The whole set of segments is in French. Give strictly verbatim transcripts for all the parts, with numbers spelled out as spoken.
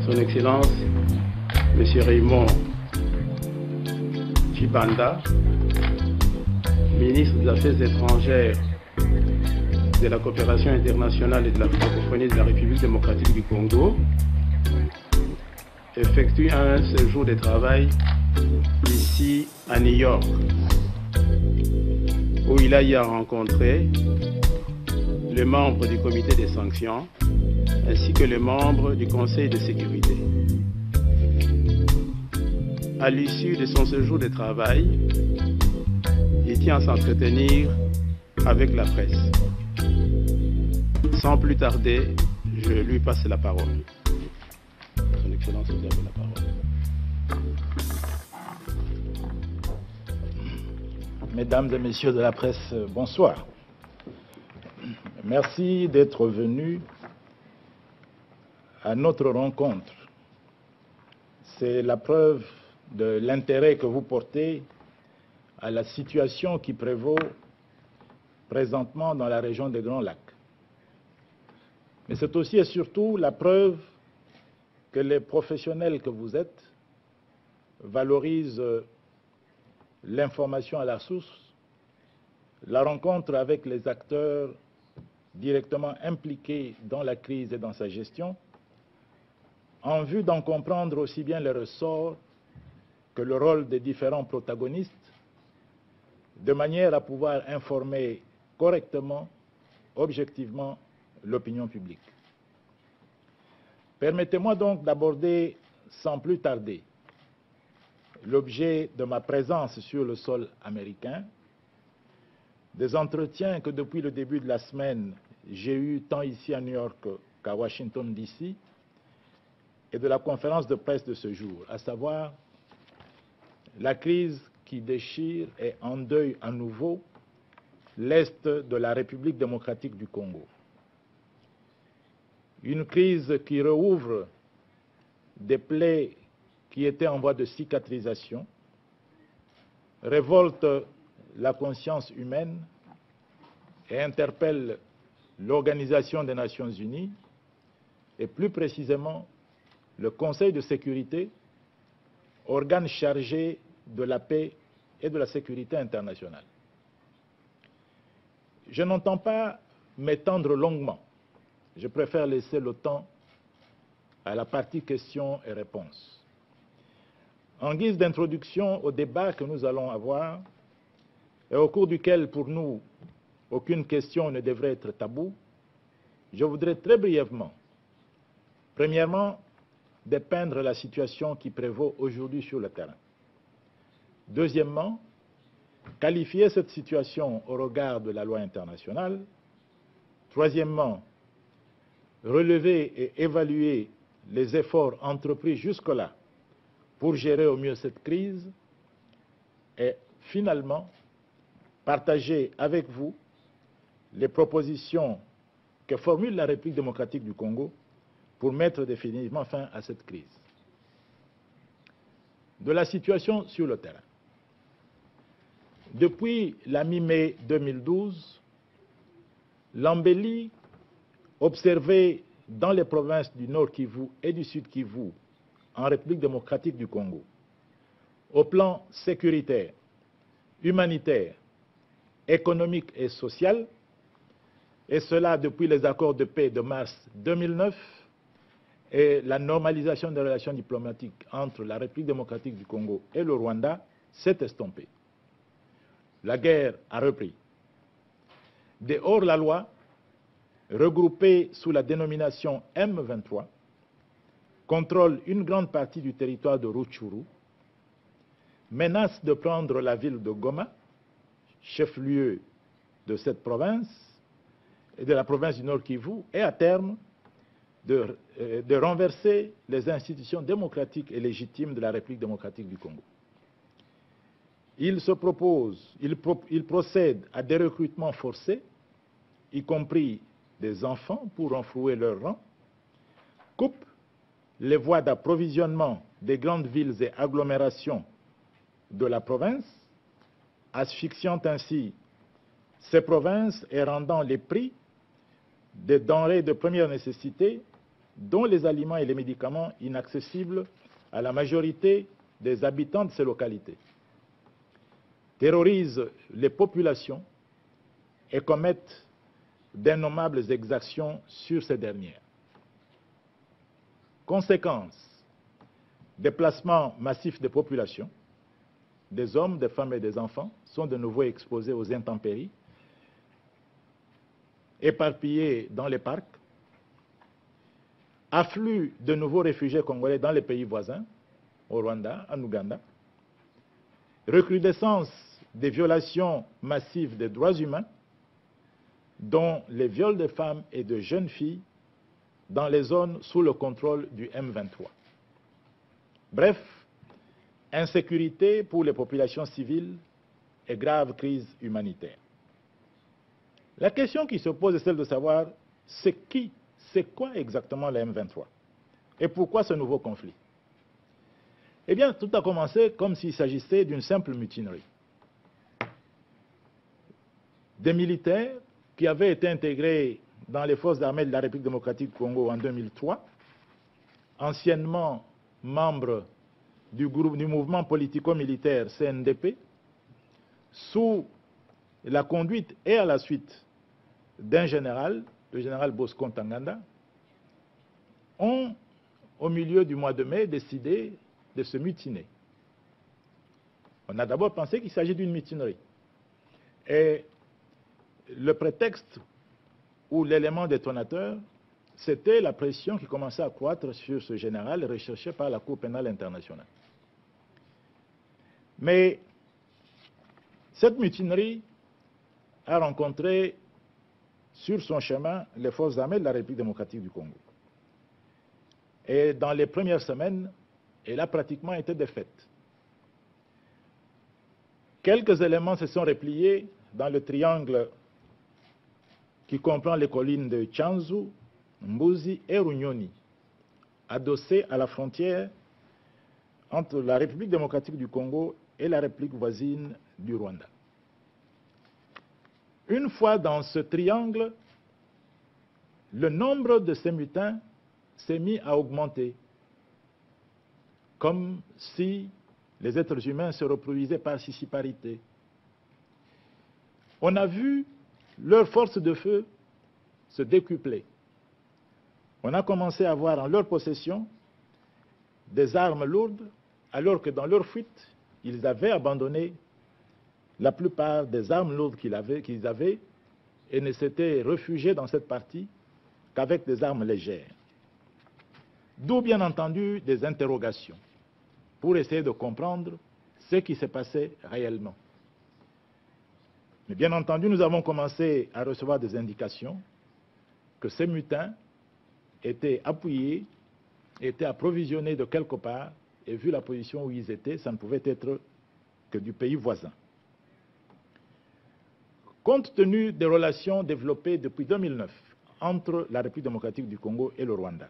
Son Excellence, M. Raymond Tshibanda, ministre des Affaires étrangères, de la coopération internationale et de la francophonie de la République démocratique du Congo, effectue un séjour de travail ici à New York, où il a y rencontré les membres du comité des sanctions ainsi que les membres du Conseil de sécurité. À l'issue de son séjour de travail, il tient à s'entretenir avec la presse. Sans plus tarder, je lui passe la parole. Son Excellence, vous avez la parole. Mesdames et messieurs de la presse, bonsoir. Merci d'être venus à notre rencontre. C'est la preuve de l'intérêt que vous portez à la situation qui prévaut présentement dans la région des Grands Lacs. Mais c'est aussi et surtout la preuve que les professionnels que vous êtes valorisent l'information à la source, la rencontre avec les acteurs directement impliqués dans la crise et dans sa gestion, en vue d'en comprendre aussi bien les ressorts que le rôle des différents protagonistes, de manière à pouvoir informer correctement, objectivement, l'opinion publique. Permettez-moi donc d'aborder sans plus tarder l'objet de ma présence sur le sol américain, des entretiens que depuis le début de la semaine, j'ai eus tant ici à New York qu'à Washington D C, et de la conférence de presse de ce jour, à savoir la crise qui déchire et endeuille à nouveau l'Est de la République démocratique du Congo. Une crise qui rouvre des plaies qui étaient en voie de cicatrisation, révolte la conscience humaine et interpelle l'Organisation des Nations Unies et plus précisément le Conseil de sécurité, organe chargé de la paix et de la sécurité internationale. Je n'entends pas m'étendre longuement. Je préfère laisser le temps à la partie questions et réponses. En guise d'introduction au débat que nous allons avoir, et au cours duquel, pour nous, aucune question ne devrait être taboue, je voudrais très brièvement, premièrement, dépeindre la situation qui prévaut aujourd'hui sur le terrain. Deuxièmement, qualifier cette situation au regard de la loi internationale. Troisièmement, relever et évaluer les efforts entrepris jusque-là pour gérer au mieux cette crise. Et finalement, partager avec vous les propositions que formule la République démocratique du Congo pour mettre définitivement fin à cette crise. De la situation sur le terrain. Depuis la mi-mai deux mille douze, l'embellie observée dans les provinces du Nord Kivu et du Sud Kivu en République démocratique du Congo, au plan sécuritaire, humanitaire, économique et social, et cela depuis les accords de paix de mars deux mille neuf, et la normalisation des relations diplomatiques entre la République démocratique du Congo et le Rwanda s'est estompée. La guerre a repris. Des hors-la-loi, regroupés sous la dénomination M vingt-trois, contrôlent une grande partie du territoire de Rutshuru, menacent de prendre la ville de Goma, chef-lieu de cette province, et de la province du Nord Kivu, et à terme, De, de renverser les institutions démocratiques et légitimes de la République démocratique du Congo. Il se propose, il, pro, il procède à des recrutements forcés, y compris des enfants pour renflouer leurs rangs, coupe les voies d'approvisionnement des grandes villes et agglomérations de la province, asphyxiant ainsi ces provinces et rendant les prix des denrées de première nécessité dont les aliments et les médicaments inaccessibles à la majorité des habitants de ces localités, terrorisent les populations et commettent d'innommables exactions sur ces dernières. Conséquence, déplacements massifs de populations, des hommes, des femmes et des enfants sont de nouveau exposés aux intempéries, éparpillés dans les parcs, afflux de nouveaux réfugiés congolais dans les pays voisins, au Rwanda, en Ouganda, recrudescence des violations massives des droits humains, dont les viols de femmes et de jeunes filles dans les zones sous le contrôle du M vingt-trois. Bref, insécurité pour les populations civiles et grave crise humanitaire. La question qui se pose est celle de savoir c'est qui, c'est quoi exactement le M vingt-trois et pourquoi ce nouveau conflit? Eh bien, tout a commencé comme s'il s'agissait d'une simple mutinerie. Des militaires qui avaient été intégrés dans les forces armées de la République démocratique du Congo en deux mille trois, anciennement membres du, groupe, du mouvement politico-militaire C N D P, sous la conduite et à la suite d'un général, le général Bosco Ntaganda, ont, au milieu du mois de mai, décidé de se mutiner. On a d'abord pensé qu'il s'agit d'une mutinerie. Et le prétexte ou l'élément détonateur, c'était la pression qui commençait à croître sur ce général recherché par la Cour pénale internationale. Mais cette mutinerie a rencontré sur son chemin les forces armées de la République démocratique du Congo. Et dans les premières semaines, elle a pratiquement été défaite. Quelques éléments se sont repliés dans le triangle qui comprend les collines de Tchanzu, Mbuzi et Runyoni, adossées à la frontière entre la République démocratique du Congo et la République voisine du Rwanda. Une fois dans ce triangle, le nombre de ces mutins s'est mis à augmenter, comme si les êtres humains se reproduisaient par scissiparité. On a vu leur force de feu se décupler. On a commencé à avoir en leur possession des armes lourdes, alors que dans leur fuite, ils avaient abandonné la plupart des armes lourdes qu'ils avaient, qu'ils avaient et ne s'étaient réfugiés dans cette partie qu'avec des armes légères. D'où, bien entendu, des interrogations pour essayer de comprendre ce qui s'est passé réellement. Mais bien entendu, nous avons commencé à recevoir des indications que ces mutins étaient appuyés, étaient approvisionnés de quelque part, et vu la position où ils étaient, ça ne pouvait être que du pays voisin. Compte tenu des relations développées depuis deux mille neuf entre la République démocratique du Congo et le Rwanda,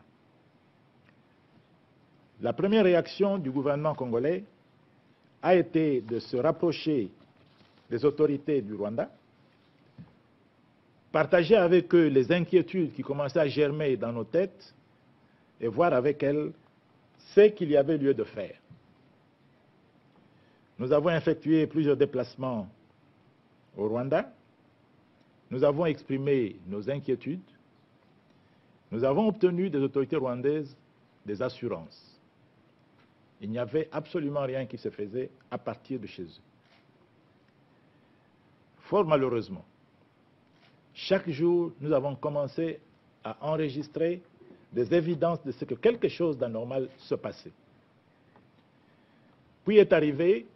la première réaction du gouvernement congolais a été de se rapprocher des autorités du Rwanda, partager avec eux les inquiétudes qui commençaient à germer dans nos têtes et voir avec elles ce qu'il y avait lieu de faire. Nous avons effectué plusieurs déplacements au Rwanda, nous avons exprimé nos inquiétudes, nous avons obtenu des autorités rwandaises des assurances. Il n'y avait absolument rien qui se faisait à partir de chez eux. Fort malheureusement, chaque jour, nous avons commencé à enregistrer des évidences de ce que quelque chose d'anormal se passait. Puis est arrivé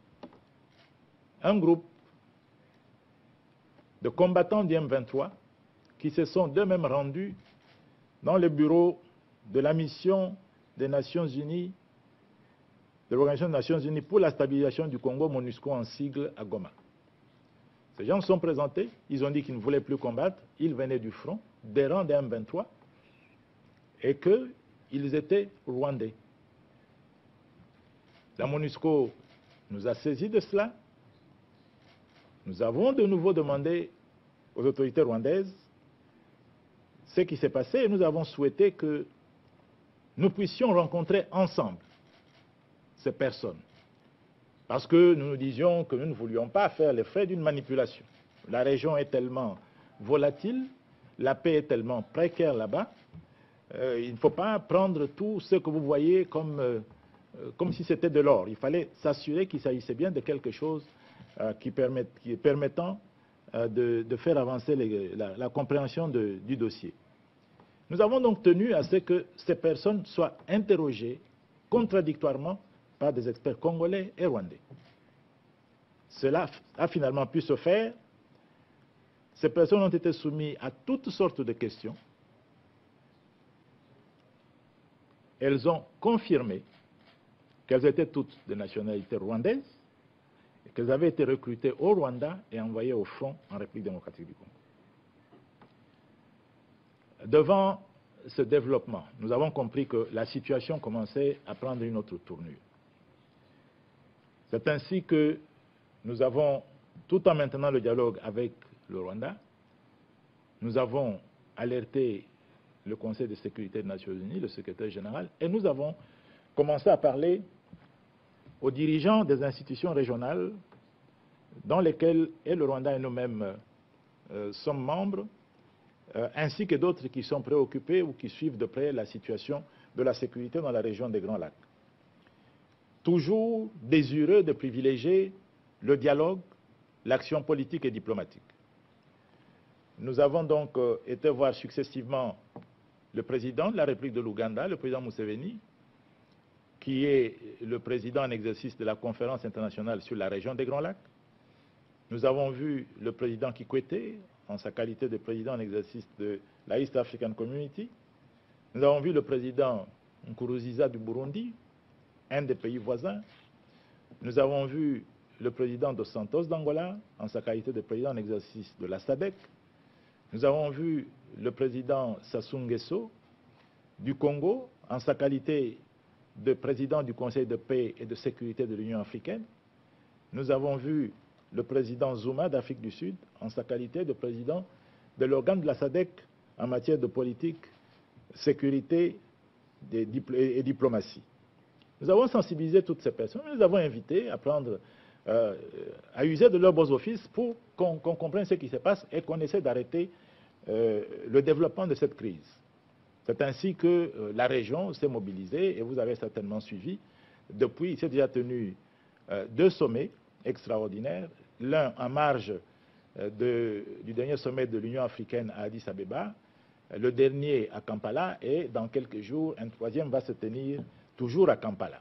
un groupe de combattants du M vingt-trois qui se sont d'eux-mêmes rendus dans le bureau de la mission des Nations Unies, de l'Organisation des Nations Unies pour la stabilisation du Congo, MONUSCO en sigle, à Goma. Ces gens se sont présentés, ils ont dit qu'ils ne voulaient plus combattre, ils venaient du front, des rangs des M vingt-trois, et qu'ils étaient rwandais. La MONUSCO nous a saisis de cela. Nous avons de nouveau demandé aux autorités rwandaises ce qui s'est passé et nous avons souhaité que nous puissions rencontrer ensemble ces personnes. Parce que nous nous disions que nous ne voulions pas faire les frais d'une manipulation. La région est tellement volatile, la paix est tellement précaire là-bas, euh, il ne faut pas prendre tout ce que vous voyez comme, euh, comme si c'était de l'or. Il fallait s'assurer qu'il s'agissait bien de quelque chose euh, qui, permet, qui est permettant euh, de, de faire avancer les, la, la compréhension de, du dossier. Nous avons donc tenu à ce que ces personnes soient interrogées contradictoirement par des experts congolais et rwandais. Cela a finalement pu se faire. Ces personnes ont été soumises à toutes sortes de questions. Elles ont confirmé qu'elles étaient toutes de nationalité rwandaise et qu'elles avaient été recrutées au Rwanda et envoyées au front en République démocratique du Congo. Devant ce développement, nous avons compris que la situation commençait à prendre une autre tournure. C'est ainsi que nous avons, tout en maintenant le dialogue avec le Rwanda, nous avons alerté le Conseil de sécurité des Nations Unies, le secrétaire général, et nous avons commencé à parler aux dirigeants des institutions régionales dans lesquelles et le Rwanda et nous-mêmes euh, sommes membres, euh, ainsi que d'autres qui sont préoccupés ou qui suivent de près la situation de la sécurité dans la région des Grands Lacs. Toujours désireux de privilégier le dialogue, l'action politique et diplomatique. Nous avons donc euh, été voir successivement le président de la République de l'Ouganda, le président Museveni, qui est le président en exercice de la conférence internationale sur la région des Grands Lacs. Nous avons vu le président Kikwete, en sa qualité de président en exercice de la East African Community. Nous avons vu le président Nkurunziza du Burundi, un des pays voisins. Nous avons vu le président Dos Santos d'Angola, en sa qualité de président en exercice de la S A D C. Nous avons vu le président Sassou Nguesso du Congo, en sa qualité de président du Conseil de paix et de sécurité de l'Union africaine. Nous avons vu le président Zuma d'Afrique du Sud, en sa qualité de président de l'organe de la S A D C en matière de politique, sécurité et diplomatie. Nous avons sensibilisé toutes ces personnes, nous les avons invitées à prendre, euh, à user de leurs beaux offices pour qu'on qu'on comprenne ce qui se passe et qu'on essaie d'arrêter euh, le développement de cette crise. C'est ainsi que euh, la région s'est mobilisée, et vous avez certainement suivi. Depuis, il s'est déjà tenu euh, deux sommets extraordinaires, l'un en marge euh, de, du dernier sommet de l'Union africaine à Addis Abeba, le dernier à Kampala, et dans quelques jours, un troisième va se tenir toujours à Kampala.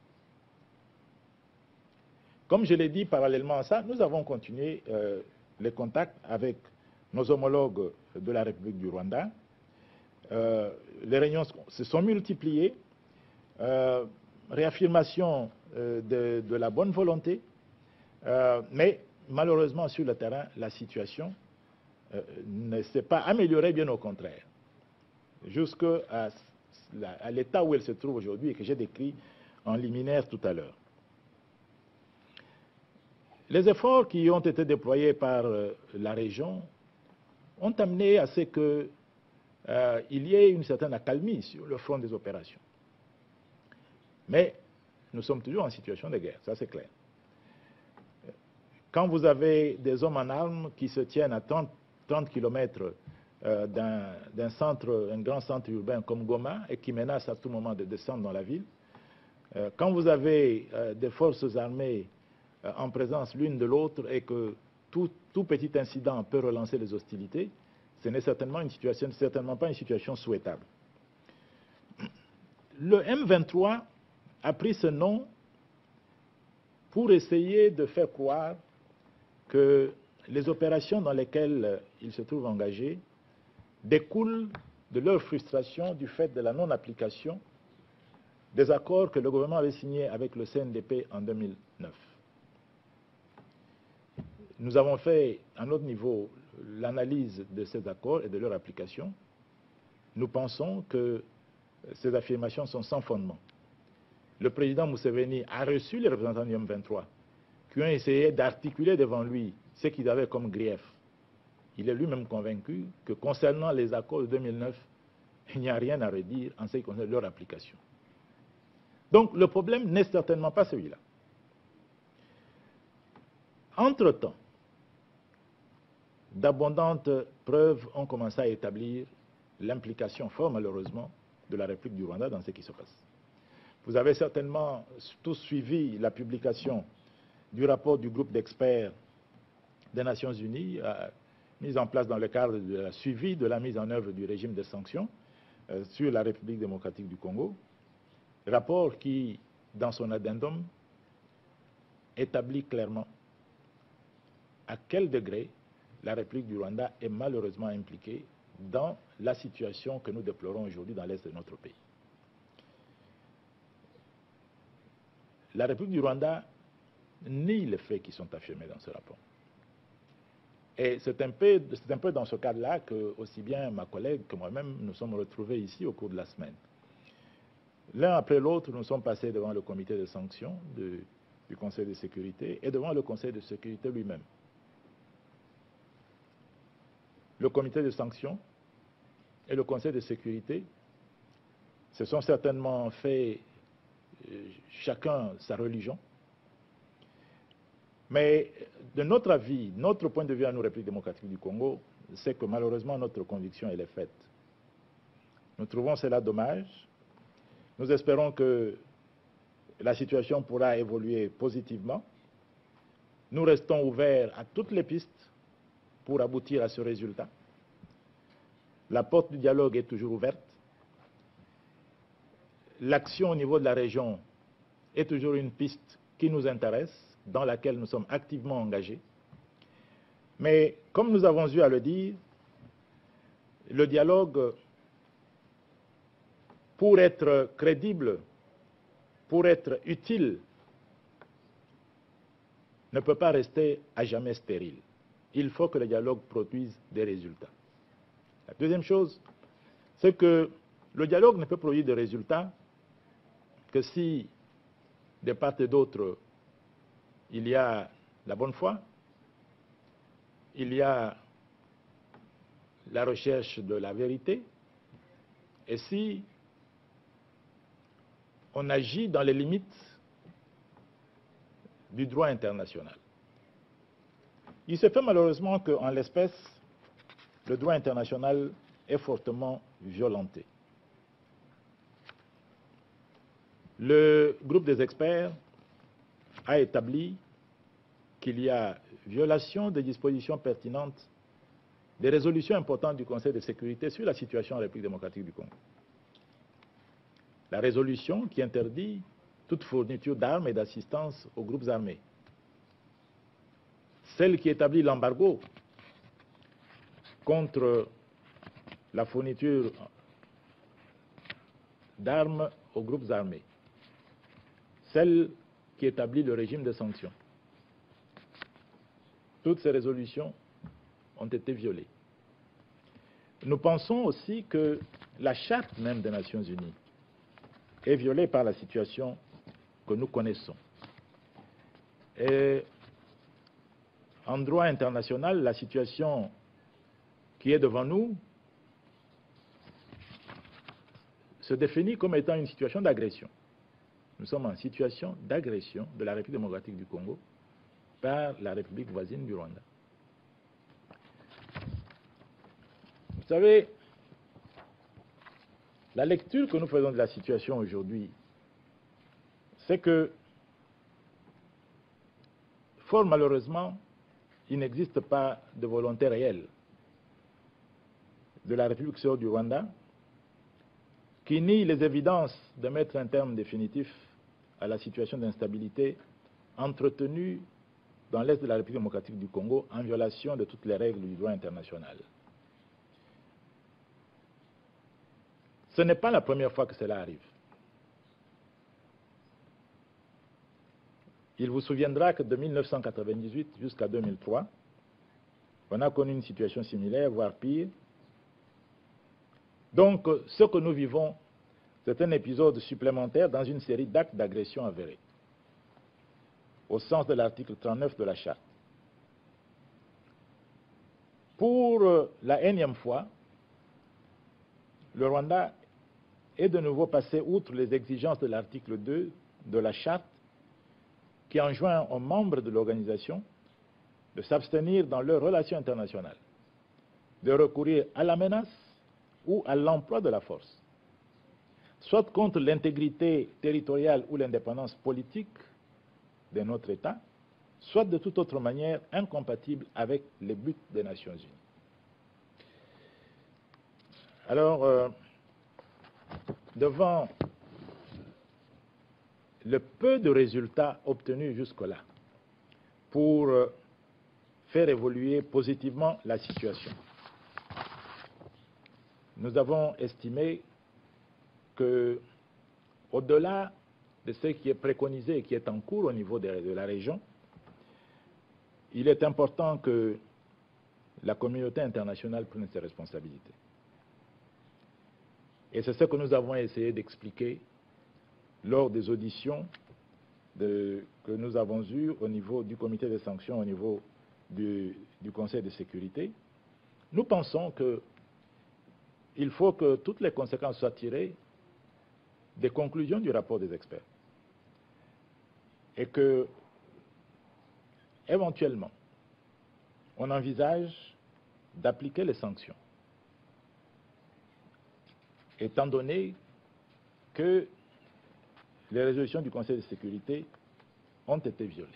Comme je l'ai dit, parallèlement à ça, nous avons continué euh, les contacts avec nos homologues de la République du Rwanda. Euh, les réunions se sont multipliées, euh, réaffirmation euh, de, de la bonne volonté, euh, mais malheureusement sur le terrain, la situation euh, ne s'est pas améliorée, bien au contraire, jusqu'à à l'état où elle se trouve aujourd'hui et que j'ai décrit en liminaire tout à l'heure. Les efforts qui ont été déployés par euh, la région ont amené à ce que Euh, il y ait une certaine accalmie sur le front des opérations. Mais nous sommes toujours en situation de guerre, ça c'est clair. Quand vous avez des hommes en armes qui se tiennent à trente kilomètres euh, d'un centre, un grand centre urbain comme Goma, et qui menacent à tout moment de descendre dans la ville, euh, quand vous avez euh, des forces armées euh, en présence l'une de l'autre et que tout, tout petit incident peut relancer les hostilités, ce n'est certainement, une situation, certainement pas une situation souhaitable. Le M vingt-trois a pris ce nom pour essayer de faire croire que les opérations dans lesquelles ils se trouvent engagés découlent de leur frustration du fait de la non-application des accords que le gouvernement avait signés avec le C N D P en deux mille neuf. Nous avons fait, à notre niveau, l'analyse de ces accords et de leur application. Nous pensons que ces affirmations sont sans fondement. Le président Museveni a reçu les représentants du M vingt-trois qui ont essayé d'articuler devant lui ce qu'ils avaient comme grief. Il est lui-même convaincu que concernant les accords de deux mille neuf, il n'y a rien à redire en ce qui concerne leur application. Donc le problème n'est certainement pas celui-là. Entre-temps, d'abondantes preuves ont commencé à établir l'implication, fort malheureusement, de la République du Rwanda dans ce qui se passe. Vous avez certainement tous suivi la publication du rapport du groupe d'experts des Nations Unies, euh, mis en place dans le cadre de la suivi de la mise en œuvre du régime de sanctions euh, sur la République démocratique du Congo. Rapport qui, dans son addendum, établit clairement à quel degré la République du Rwanda est malheureusement impliquée dans la situation que nous déplorons aujourd'hui dans l'est de notre pays. La République du Rwanda nie les faits qui sont affirmés dans ce rapport. Et c'est un peu, c'est un peu dans ce cadre-là que, aussi bien ma collègue que moi-même, nous sommes retrouvés ici au cours de la semaine. L'un après l'autre, nous sommes passés devant le comité de sanctions de, du Conseil de sécurité et devant le Conseil de sécurité lui-même. Le comité de sanctions et le Conseil de sécurité se sont certainement fait euh, chacun sa religion. Mais de notre avis, notre point de vue à nous, République démocratique du Congo, c'est que malheureusement notre conviction elle est faite. Nous trouvons cela dommage. Nous espérons que la situation pourra évoluer positivement. Nous restons ouverts à toutes les pistes pour aboutir à ce résultat. La porte du dialogue est toujours ouverte. L'action au niveau de la région est toujours une piste qui nous intéresse, dans laquelle nous sommes activement engagés. Mais comme nous avons eu à le dire, le dialogue, pour être crédible, pour être utile, ne peut pas rester à jamais stérile. Il faut que le dialogue produise des résultats. La deuxième chose, c'est que le dialogue ne peut produire des résultats que si, de part et d'autre, il y a la bonne foi, il y a la recherche de la vérité, et si on agit dans les limites du droit international. Il se fait malheureusement qu'en l'espèce, le droit international est fortement violenté. Le groupe des experts a établi qu'il y a violation des dispositions pertinentes des résolutions importantes du Conseil de sécurité sur la situation en République démocratique du Congo. La résolution qui interdit toute fourniture d'armes et d'assistance aux groupes armés. Celle qui établit l'embargo contre la fourniture d'armes aux groupes armés. Celle qui établit le régime de sanctions. Toutes ces résolutions ont été violées. Nous pensons aussi que la charte même des Nations Unies est violée par la situation que nous connaissons. Et en droit international, la situation qui est devant nous se définit comme étant une situation d'agression. Nous sommes en situation d'agression de la République démocratique du Congo par la République voisine du Rwanda. Vous savez, la lecture que nous faisons de la situation aujourd'hui, c'est que, fort malheureusement, il n'existe pas de volonté réelle de la République du Rwanda qui nie les évidences de mettre un terme définitif à la situation d'instabilité entretenue dans l'est de la République démocratique du Congo en violation de toutes les règles du droit international. Ce n'est pas la première fois que cela arrive. Il vous souviendra que de mille neuf cent quatre-vingt-dix-huit jusqu'à deux mille trois, on a connu une situation similaire, voire pire. Donc, ce que nous vivons, c'est un épisode supplémentaire dans une série d'actes d'agression avérés, au sens de l'article trente-neuf de la Charte. Pour la énième fois, le Rwanda est de nouveau passé outre les exigences de l'article deux de la Charte qui enjoint aux membres de l'organisation de s'abstenir dans leurs relations internationales, de recourir à la menace ou à l'emploi de la force, soit contre l'intégrité territoriale ou l'indépendance politique de notre État, soit de toute autre manière incompatible avec les buts des Nations Unies. Alors, euh, devant le peu de résultats obtenus jusque-là pour euh, faire évoluer positivement la situation, nous avons estimé que, au-delà de ce qui est préconisé et qui est en cours au niveau de, de la région, il est important que la communauté internationale prenne ses responsabilités. Et c'est ce que nous avons essayé d'expliquer lors des auditions de, que nous avons eues au niveau du comité des sanctions, au niveau du, du Conseil de sécurité. Nous pensons qu'il faut que toutes les conséquences soient tirées des conclusions du rapport des experts. Et que, éventuellement, on envisage d'appliquer les sanctions, étant donné que les résolutions du Conseil de sécurité ont été violées.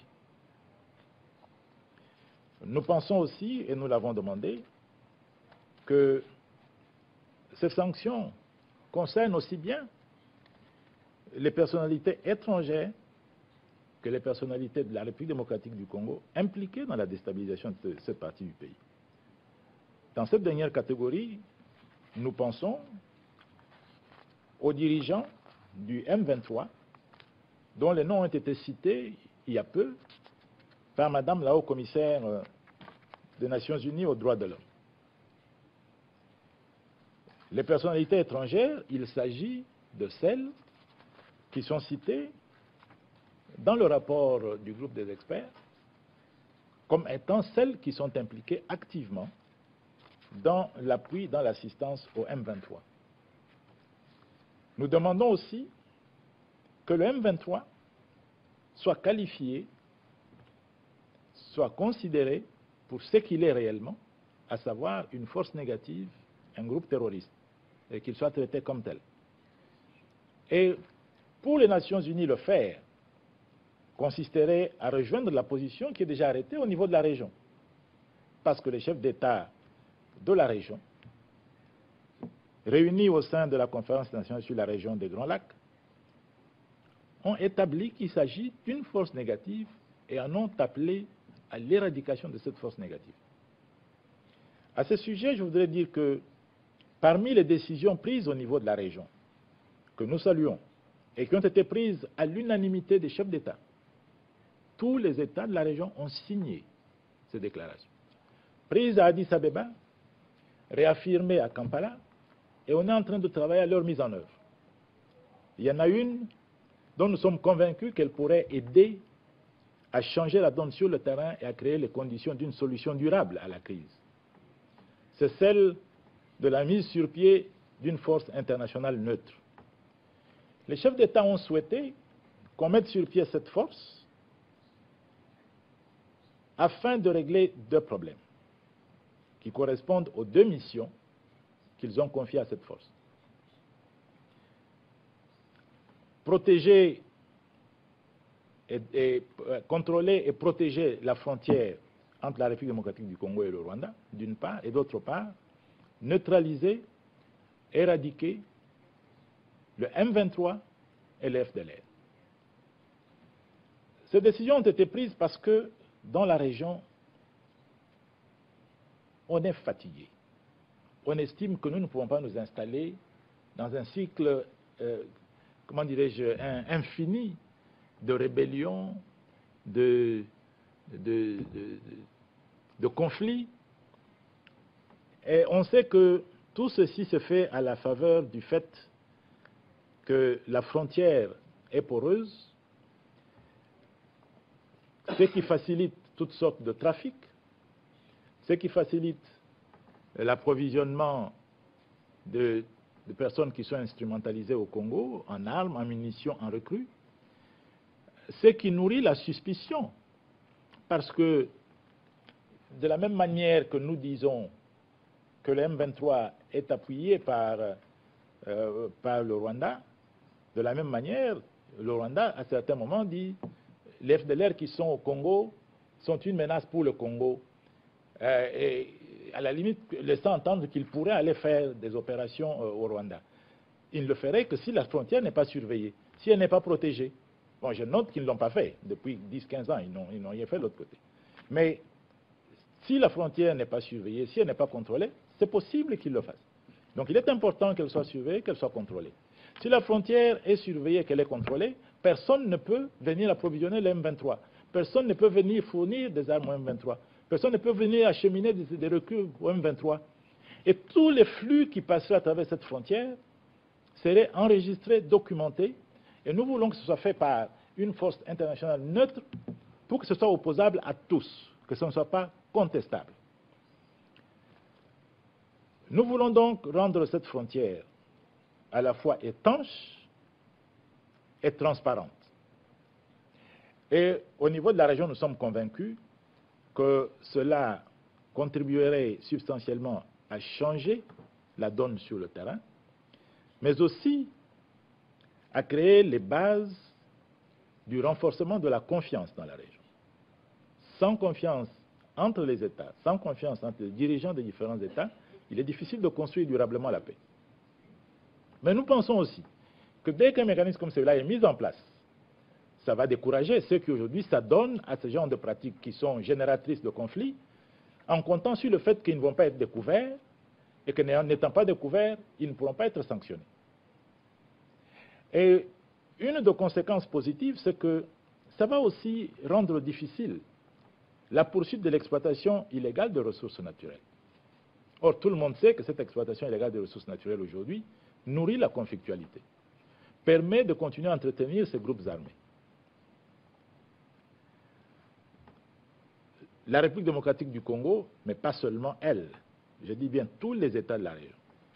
Nous pensons aussi, et nous l'avons demandé, que ces sanctions concernent aussi bien les personnalités étrangères que les personnalités de la République démocratique du Congo impliquées dans la déstabilisation de cette partie du pays. Dans cette dernière catégorie, nous pensons aux dirigeants du M vingt-trois, dont les noms ont été cités il y a peu par Madame la haut-commissaire des Nations Unies aux droits de l'homme. Les personnalités étrangères, il s'agit de celles qui sont citées dans le rapport du groupe des experts comme étant celles qui sont impliquées activement dans l'appui, dans l'assistance au M vingt-trois. Nous demandons aussi que le M vingt-trois soit qualifié, soit considéré pour ce qu'il est réellement, à savoir une force négative, un groupe terroriste, et qu'il soit traité comme tel. Et pour les Nations Unies, le faire consisterait à rejoindre la position qui est déjà arrêtée au niveau de la région. Parce que les chefs d'État de la région, réunis au sein de la conférence nationale sur la région des Grands Lacs, ont établi qu'il s'agit d'une force négative et en ont appelé à l'éradication de cette force négative. À ce sujet, je voudrais dire que parmi les décisions prises au niveau de la région, que nous saluons, et qui ont été prises à l'unanimité des chefs d'État, tous les États de la région ont signé ces déclarations. Prises à Addis Abeba, réaffirmées à Kampala, et on est en train de travailler à leur mise en œuvre. Il y en a une dont nous sommes convaincus qu'elle pourrait aider à changer la donne sur le terrain et à créer les conditions d'une solution durable à la crise. C'est celle de la mise sur pied d'une force internationale neutre. Les chefs d'État ont souhaité qu'on mette sur pied cette force afin de régler deux problèmes qui correspondent aux deux missions qu'ils ont confiées à cette force. Protéger et, et euh, contrôler et protéger la frontière entre la République démocratique du Congo et le Rwanda, d'une part, et d'autre part, neutraliser, éradiquer le M vingt-trois et le F D L R. Ces décisions ont été prises parce que dans la région, on est fatigué. On estime que nous ne pouvons pas nous installer dans un cycle, euh, comment dirais-je, infini de rébellions, de, de, de, de, de conflits. Et on sait que tout ceci se fait à la faveur du fait que la frontière est poreuse, ce qui facilite toutes sortes de trafics, ce qui facilite l'approvisionnement de de personnes qui sont instrumentalisées au Congo, en armes, en munitions, en recrues, ce qui nourrit la suspicion. Parce que, de la même manière que nous disons que le M vingt-trois est appuyé par, euh, par le Rwanda, de la même manière, le Rwanda, à certains moments, dit les F D L R qui sont au Congo sont une menace pour le Congo. Euh, et à la limite, laissant entendre qu'ils pourraient aller faire des opérations euh, au Rwanda. Ils ne le feraient que si la frontière n'est pas surveillée, si elle n'est pas protégée. Bon, je note qu'ils ne l'ont pas fait. Depuis dix quinze ans, ils n'ont rien fait de l'autre côté. Mais si la frontière n'est pas surveillée, si elle n'est pas contrôlée, c'est possible qu'ils le fassent. Donc il est important qu'elle soit surveillée, qu'elle soit contrôlée. Si la frontière est surveillée, qu'elle est contrôlée, personne ne peut venir approvisionner le M vingt-trois. Personne ne peut venir fournir des armes au M vingt-trois. Personne ne peut venir acheminer des, des recrues au M vingt-trois. Et tous les flux qui passeraient à travers cette frontière seraient enregistrés, documentés. Et nous voulons que ce soit fait par une force internationale neutre pour que ce soit opposable à tous, que ce ne soit pas contestable. Nous voulons donc rendre cette frontière à la fois étanche et transparente. Et au niveau de la région, nous sommes convaincus que cela contribuerait substantiellement à changer la donne sur le terrain, mais aussi à créer les bases du renforcement de la confiance dans la région. Sans confiance entre les États, sans confiance entre les dirigeants des différents États, il est difficile de construire durablement la paix. Mais nous pensons aussi que dès qu'un mécanisme comme celui-là est mis en place, ça va décourager ceux qui aujourd'hui s'adonnent à ce genre de pratiques qui sont génératrices de conflits, en comptant sur le fait qu'ils ne vont pas être découverts et que n'étant pas découverts, ils ne pourront pas être sanctionnés. Et une des conséquences positives, c'est que ça va aussi rendre difficile la poursuite de l'exploitation illégale de ressources naturelles. Or, tout le monde sait que cette exploitation illégale des ressources naturelles aujourd'hui nourrit la conflictualité, permet de continuer à entretenir ces groupes armés. La République démocratique du Congo, mais pas seulement elle, je dis bien tous les États de la région,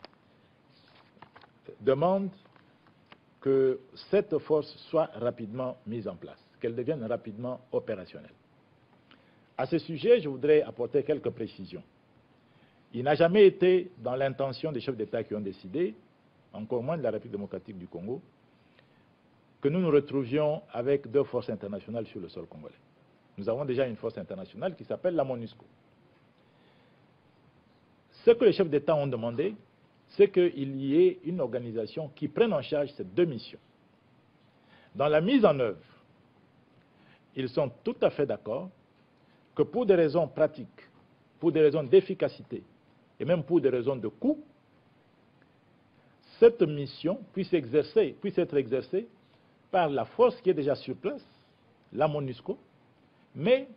demandent que cette force soit rapidement mise en place, qu'elle devienne rapidement opérationnelle. À ce sujet, je voudrais apporter quelques précisions. Il n'a jamais été dans l'intention des chefs d'État qui ont décidé, encore moins de la République démocratique du Congo, que nous nous retrouvions avec deux forces internationales sur le sol congolais. Nous avons déjà une force internationale qui s'appelle la MONUSCO. Ce que les chefs d'État ont demandé, c'est qu'il y ait une organisation qui prenne en charge ces deux missions. Dans la mise en œuvre, ils sont tout à fait d'accord que pour des raisons pratiques, pour des raisons d'efficacité et même pour des raisons de coût, cette mission puisse, exercer, puisse être exercée par la force qui est déjà sur place, la MONUSCO, mais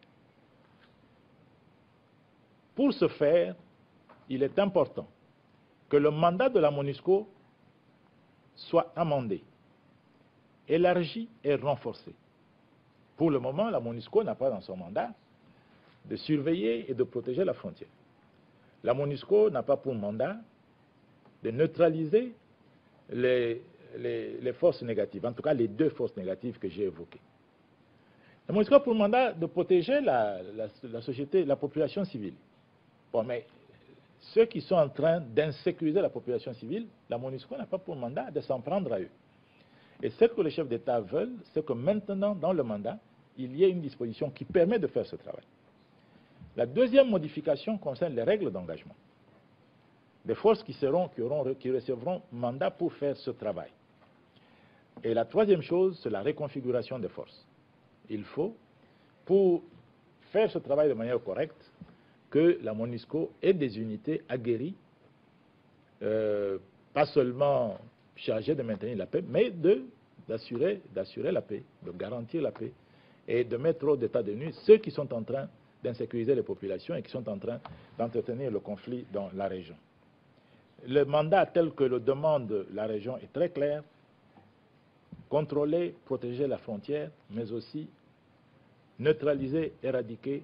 pour ce faire, il est important que le mandat de la MONUSCO soit amendé, élargi et renforcé. Pour le moment, la MONUSCO n'a pas dans son mandat de surveiller et de protéger la frontière. La MONUSCO n'a pas pour mandat de neutraliser les, les, les forces négatives, en tout cas les deux forces négatives que j'ai évoquées. La MONUSCO a pour mandat de protéger la, la, la société, la population civile. Bon, mais ceux qui sont en train d'insécuriser la population civile, la MONUSCO n'a pas pour mandat de s'en prendre à eux. Et ce que les chefs d'État veulent, c'est que maintenant, dans le mandat, il y ait une disposition qui permet de faire ce travail. La deuxième modification concerne les règles d'engagement. Des forces qui, seront, qui, auront, qui recevront mandat pour faire ce travail. Et la troisième chose, c'est la reconfiguration des forces. Il faut, pour faire ce travail de manière correcte, que la MONUSCO ait des unités aguerries, euh, pas seulement chargées de maintenir la paix, mais d'assurer d'assurer la paix, de garantir la paix et de mettre hors d'état de nuit ceux qui sont en train d'insécuriser les populations et qui sont en train d'entretenir le conflit dans la région. Le mandat tel que le demande la région est très clair: contrôler, protéger la frontière, mais aussi neutraliser, éradiquer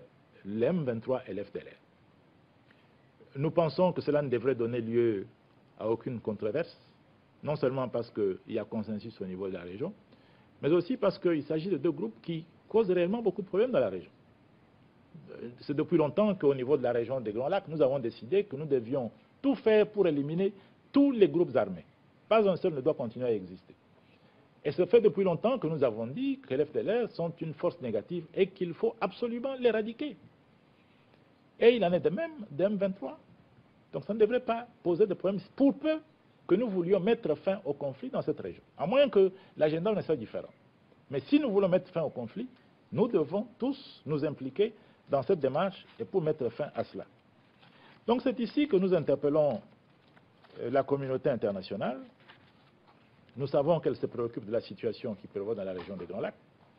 l'M vingt-trois et l'F D L R. Nous pensons que cela ne devrait donner lieu à aucune controverse, non seulement parce qu'il y a consensus au niveau de la région, mais aussi parce qu'il s'agit de deux groupes qui causent réellement beaucoup de problèmes dans la région. C'est depuis longtemps qu'au niveau de la région des Grands Lacs, nous avons décidé que nous devions tout faire pour éliminer tous les groupes armés. Pas un seul ne doit continuer à exister. Et ce fait depuis longtemps que nous avons dit que les F D L R sont une force négative et qu'il faut absolument l'éradiquer. Et il en est de même de M vingt-trois. Donc ça ne devrait pas poser de problème pour peu que nous voulions mettre fin au conflit dans cette région. À moins que l'agenda ne soit différent. Mais si nous voulons mettre fin au conflit, nous devons tous nous impliquer dans cette démarche et pour mettre fin à cela. Donc c'est ici que nous interpellons la communauté internationale. Nous savons qu'elle se préoccupe de la situation qui prévaut dans la région des Grands Lacs.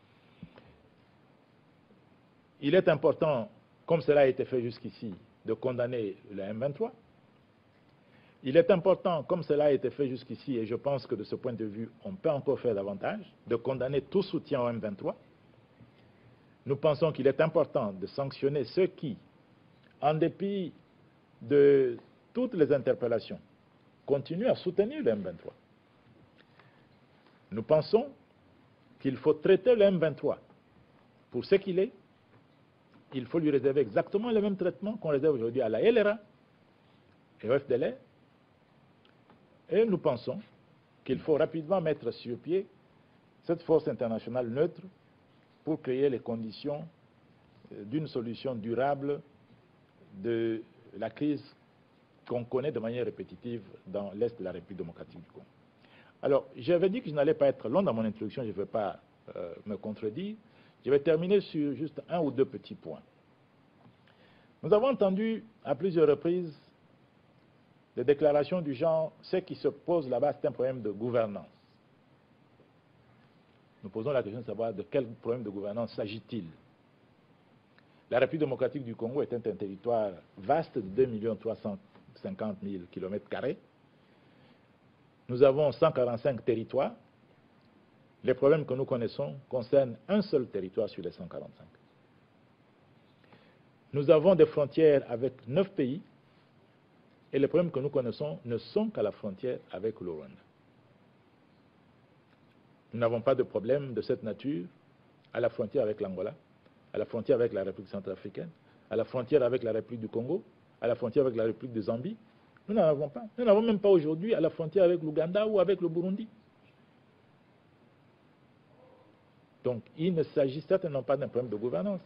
Il est important, comme cela a été fait jusqu'ici, de condamner le M vingt-trois. Il est important, comme cela a été fait jusqu'ici, et je pense que de ce point de vue, on peut encore faire davantage, de condamner tout soutien au M vingt-trois. Nous pensons qu'il est important de sanctionner ceux qui, en dépit de toutes les interpellations, continuent à soutenir le M vingt-trois. Nous pensons qu'il faut traiter le M vingt-trois pour ce qu'il est. Il faut lui réserver exactement le même traitement qu'on réserve aujourd'hui à la L R A et au F D L R. Et nous pensons qu'il faut rapidement mettre sur pied cette force internationale neutre pour créer les conditions d'une solution durable de la crise qu'on connaît de manière répétitive dans l'Est de la République démocratique du Congo. Alors, j'avais dit que je n'allais pas être long dans mon introduction, je ne vais pas euh, me contredire. Je vais terminer sur juste un ou deux petits points. Nous avons entendu à plusieurs reprises des déclarations du genre « ce qui se pose là-bas, c'est un problème de gouvernance ». Nous posons la question de savoir de quel problème de gouvernance s'agit-il. La République démocratique du Congo est un territoire vaste de deux millions trois cent cinquante mille kilomètres carrés. Nous avons cent quarante-cinq territoires. Les problèmes que nous connaissons concernent un seul territoire sur les cent quarante-cinq. Nous avons des frontières avec neuf pays et les problèmes que nous connaissons ne sont qu'à la frontière avec le Rwanda. Nous n'avons pas de problème de cette nature à la frontière avec l'Angola, à la frontière avec la République centrafricaine, à la frontière avec la République du Congo, à la frontière avec la République de Zambie. Nous n'en avons pas. Nous n'avons même pas aujourd'hui à la frontière avec l'Ouganda ou avec le Burundi. Donc, il ne s'agit certainement pas d'un problème de gouvernance.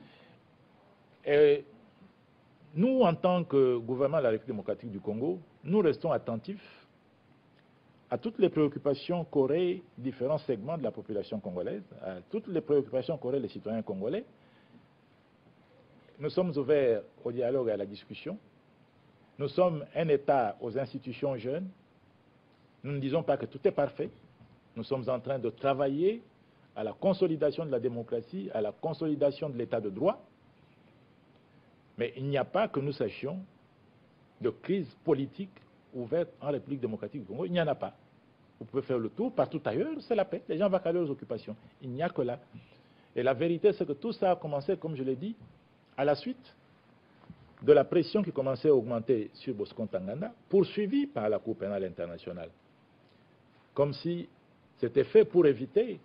Et nous, en tant que gouvernement de la République démocratique du Congo, nous restons attentifs à toutes les préoccupations qu'auraient différents segments de la population congolaise, à toutes les préoccupations qu'auraient les citoyens congolais. Nous sommes ouverts au dialogue et à la discussion. Nous sommes un État aux institutions jeunes. Nous ne disons pas que tout est parfait. Nous sommes en train de travailler à la consolidation de la démocratie, à la consolidation de l'état de droit. Mais il n'y a pas que nous sachions de crise politique ouverte en République démocratique du Congo. Il n'y en a pas. Vous pouvez faire le tour, partout ailleurs, c'est la paix. Les gens vont à leurs occupations. Il n'y a que là. Et la vérité, c'est que tout ça a commencé, comme je l'ai dit, à la suite de la pression qui commençait à augmenter sur Bosco Ntaganda, poursuivie par la Cour pénale internationale. Comme si c'était fait pour éviter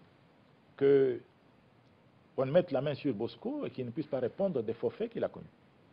qu'on mette la main sur Bosco et qu'il ne puisse pas répondre des forfaits qu'il a commis.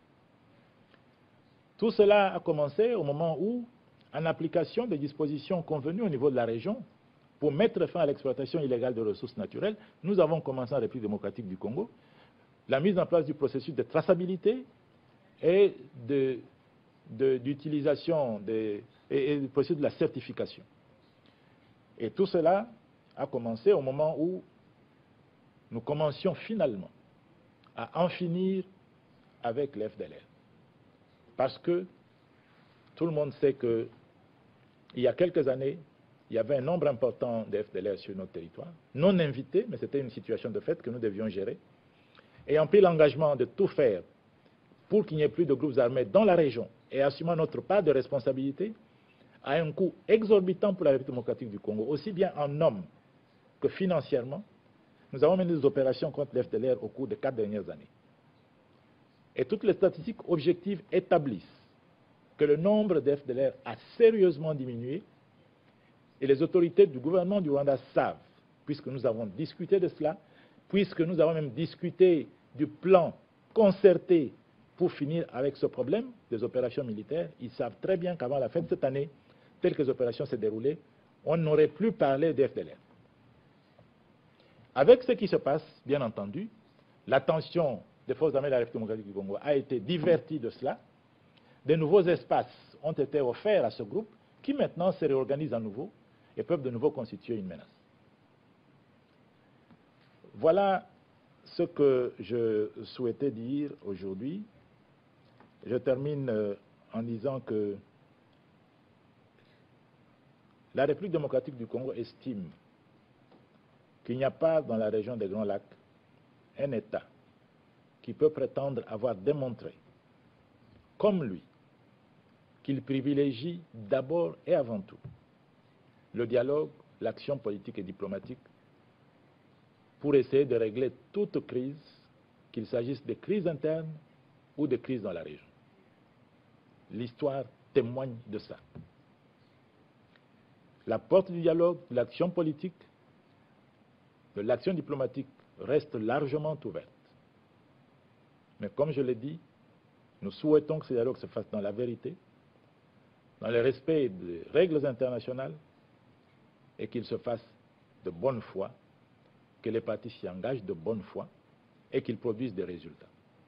Tout cela a commencé au moment où, en application des dispositions convenues au niveau de la région, pour mettre fin à l'exploitation illégale de ressources naturelles, nous avons commencé en République démocratique du Congo la mise en place du processus de traçabilité et d'utilisation de, de, et, et du processus de la certification. Et tout cela a commencé au moment où nous commencions finalement à en finir avec les F D L R. Parce que tout le monde sait qu'il y a quelques années, il y avait un nombre important de F D L R sur notre territoire, non invités, mais c'était une situation de fait que nous devions gérer, ayant pris l'engagement de tout faire pour qu'il n'y ait plus de groupes armés dans la région et assumant notre part de responsabilité à un coût exorbitant pour la République démocratique du Congo, aussi bien en hommes que financièrement. Nous avons mené des opérations contre les F D L R au cours des quatre dernières années. Et toutes les statistiques objectives établissent que le nombre des F D L R a sérieusement diminué et les autorités du gouvernement du Rwanda savent, puisque nous avons discuté de cela, puisque nous avons même discuté du plan concerté pour finir avec ce problème des opérations militaires, ils savent très bien qu'avant la fin de cette année, telles que les opérations s'est déroulées, on n'aurait plus parlé des F D L R. Avec ce qui se passe, bien entendu, l'attention des forces armées de la République démocratique du Congo a été divertie de cela. De nouveaux espaces ont été offerts à ce groupe qui maintenant se réorganise à nouveau et peuvent de nouveau constituer une menace. Voilà ce que je souhaitais dire aujourd'hui. Je termine en disant que la République démocratique du Congo estime qu'il n'y a pas dans la région des Grands Lacs un État qui peut prétendre avoir démontré, comme lui, qu'il privilégie d'abord et avant tout le dialogue, l'action politique et diplomatique pour essayer de régler toute crise, qu'il s'agisse de crises internes ou de crises dans la région. L'histoire témoigne de ça. La porte du dialogue, de l'action politique, de l'action diplomatique reste largement ouverte. Mais comme je l'ai dit, nous souhaitons que ce dialogue se fasse dans la vérité, dans le respect des règles internationales et qu'il se fasse de bonne foi, que les partis s'y engagent de bonne foi et qu'ils produisent des résultats.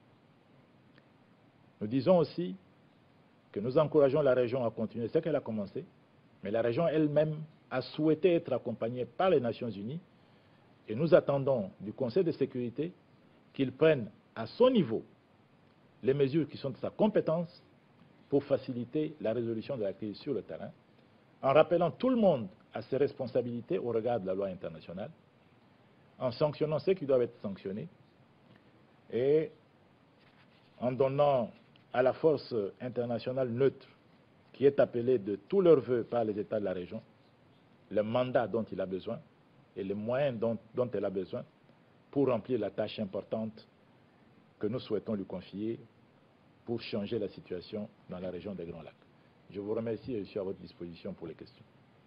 Nous disons aussi que nous encourageons la région à continuer ce qu'elle a commencé, mais la région elle-même a souhaité être accompagnée par les Nations Unies et nous attendons du Conseil de sécurité qu'il prenne à son niveau les mesures qui sont de sa compétence pour faciliter la résolution de la crise sur le terrain, en rappelant tout le monde à ses responsabilités au regard de la loi internationale, en sanctionnant ceux qui doivent être sanctionnés et en donnant à la force internationale neutre qui est appelée de tous leurs voeux par les États de la région le mandat dont il a besoin et les moyens dont, dont elle a besoin pour remplir la tâche importante que nous souhaitons lui confier pour changer la situation dans la région des Grands Lacs. Je vous remercie et je suis à votre disposition pour les questions.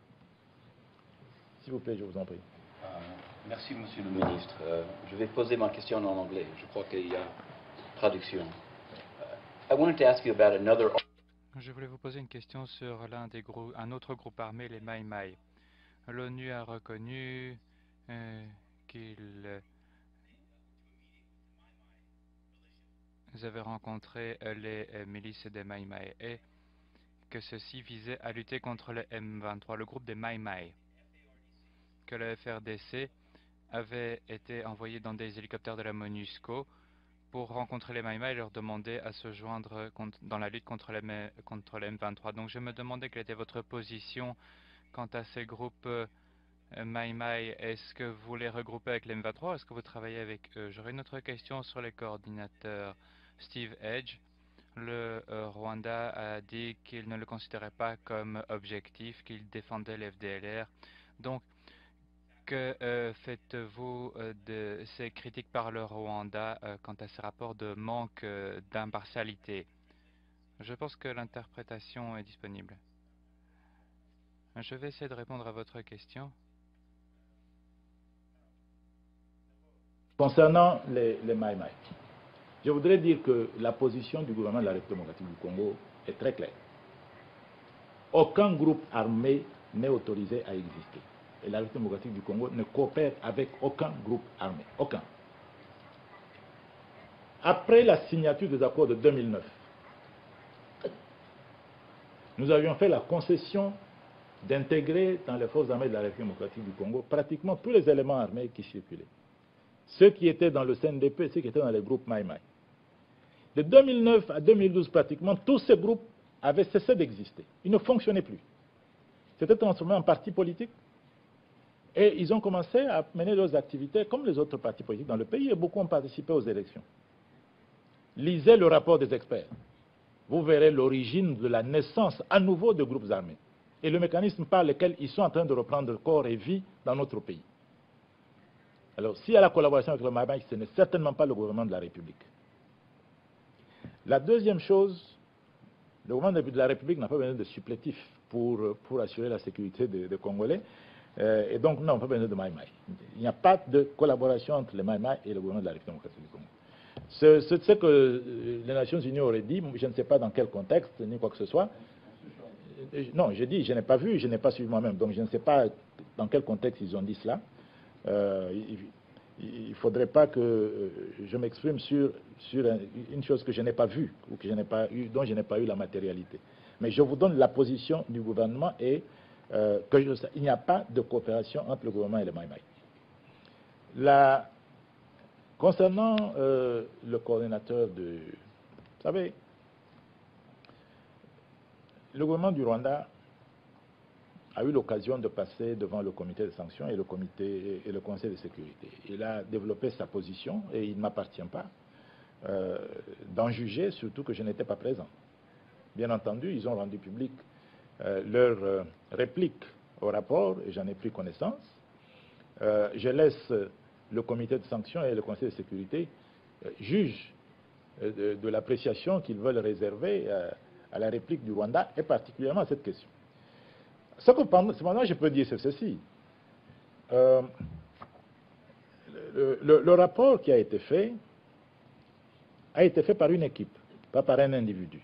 S'il vous plaît, je vous en prie. Uh, merci, Monsieur le Ministre. Uh, je vais poser ma question en anglais. Je crois qu'il y a traduction. Uh, I wanted to ask you about another... Je voulais vous poser une question sur l'un des groupes, un autre groupe armé, les Mai Mai. L'ONU a reconnu euh, qu'ils avaient rencontré euh, les euh, milices des Mai Mai et que ceci visait à lutter contre le M vingt-trois, le groupe des Mai Mai, que le F R D C avait été envoyé dans des hélicoptères de la MONUSCO pour rencontrer les Mai Mai et leur demander à se joindre dans la lutte contre, les, contre le M vingt-trois. Donc je me demandais quelle était votre position quant à ces groupes euh, Mai Mai. Est-ce que vous les regroupez avec le M vingt-trois ou est-ce que vous travaillez avec eux? J'aurais une autre question sur les coordinateurs. Steve Edge, le euh, Rwanda a dit qu'il ne le considérait pas comme objectif, qu'il défendait l'F D L R. Donc, que euh, faites-vous euh, de ces critiques par le Rwanda euh, quant à ces rapports de manque euh, d'impartialité? Je pense que l'interprétation est disponible. Je vais essayer de répondre à votre question. Concernant les, les Mai Mai, je voudrais dire que la position du gouvernement de la République démocratique du Congo est très claire. Aucun groupe armé n'est autorisé à exister. Et la République démocratique du Congo ne coopère avec aucun groupe armé. Aucun. Après la signature des accords de deux mille neuf, nous avions fait la concession d'intégrer dans les forces armées de la République démocratique du Congo pratiquement tous les éléments armés qui circulaient. Ceux qui étaient dans le C N D P, ceux qui étaient dans les groupes Mai Mai. De deux mille neuf à deux mille douze, pratiquement, tous ces groupes avaient cessé d'exister. Ils ne fonctionnaient plus. C'était transformé en partis politiques. Et ils ont commencé à mener leurs activités comme les autres partis politiques dans le pays et beaucoup ont participé aux élections. Lisez le rapport des experts. Vous verrez l'origine de la naissance à nouveau de groupes armés et le mécanisme par lequel ils sont en train de reprendre corps et vie dans notre pays. Alors, s'il y a la collaboration avec le Mai Mai, ce n'est certainement pas le gouvernement de la République. La deuxième chose, Le gouvernement de la République n'a pas besoin de supplétifs pour, pour assurer la sécurité des, des Congolais. Euh, et donc, non, on n'a pas besoin de Mai Mai. Il n'y a pas de collaboration entre les Mai Mai et le gouvernement de la République démocratique du Congo. Ce, ce, ce que les Nations Unies auraient dit, je ne sais pas dans quel contexte, ni quoi que ce soit. Non, je dis, je n'ai pas vu, je n'ai pas suivi moi-même. Donc, je ne sais pas dans quel contexte ils ont dit cela. Euh, il ne faudrait pas que je m'exprime sur, sur une chose que je n'ai pas vue ou que je n'ai pas eu, dont je n'ai pas eu la matérialité. Mais je vous donne la position du gouvernement et euh, que je, il n'y a pas de coopération entre le gouvernement et le Mai Mai. La, concernant euh, le coordinateur de... Vous savez, le gouvernement du Rwanda a eu l'occasion de passer devant le comité de sanctions et le, comité, et le conseil de sécurité. Il a développé sa position et il ne m'appartient pas euh, d'en juger, surtout que je n'étais pas présent. Bien entendu, ils ont rendu public euh, leur euh, réplique au rapport et j'en ai pris connaissance. Euh, je laisse le comité de sanctions et le conseil de sécurité euh, juger euh, de, de l'appréciation qu'ils veulent réserver euh, à la réplique du Rwanda et particulièrement à cette question. Ce que cependant je peux dire, c'est ceci. Euh, le, le, le rapport qui a été fait a été fait par une équipe, pas par un individu.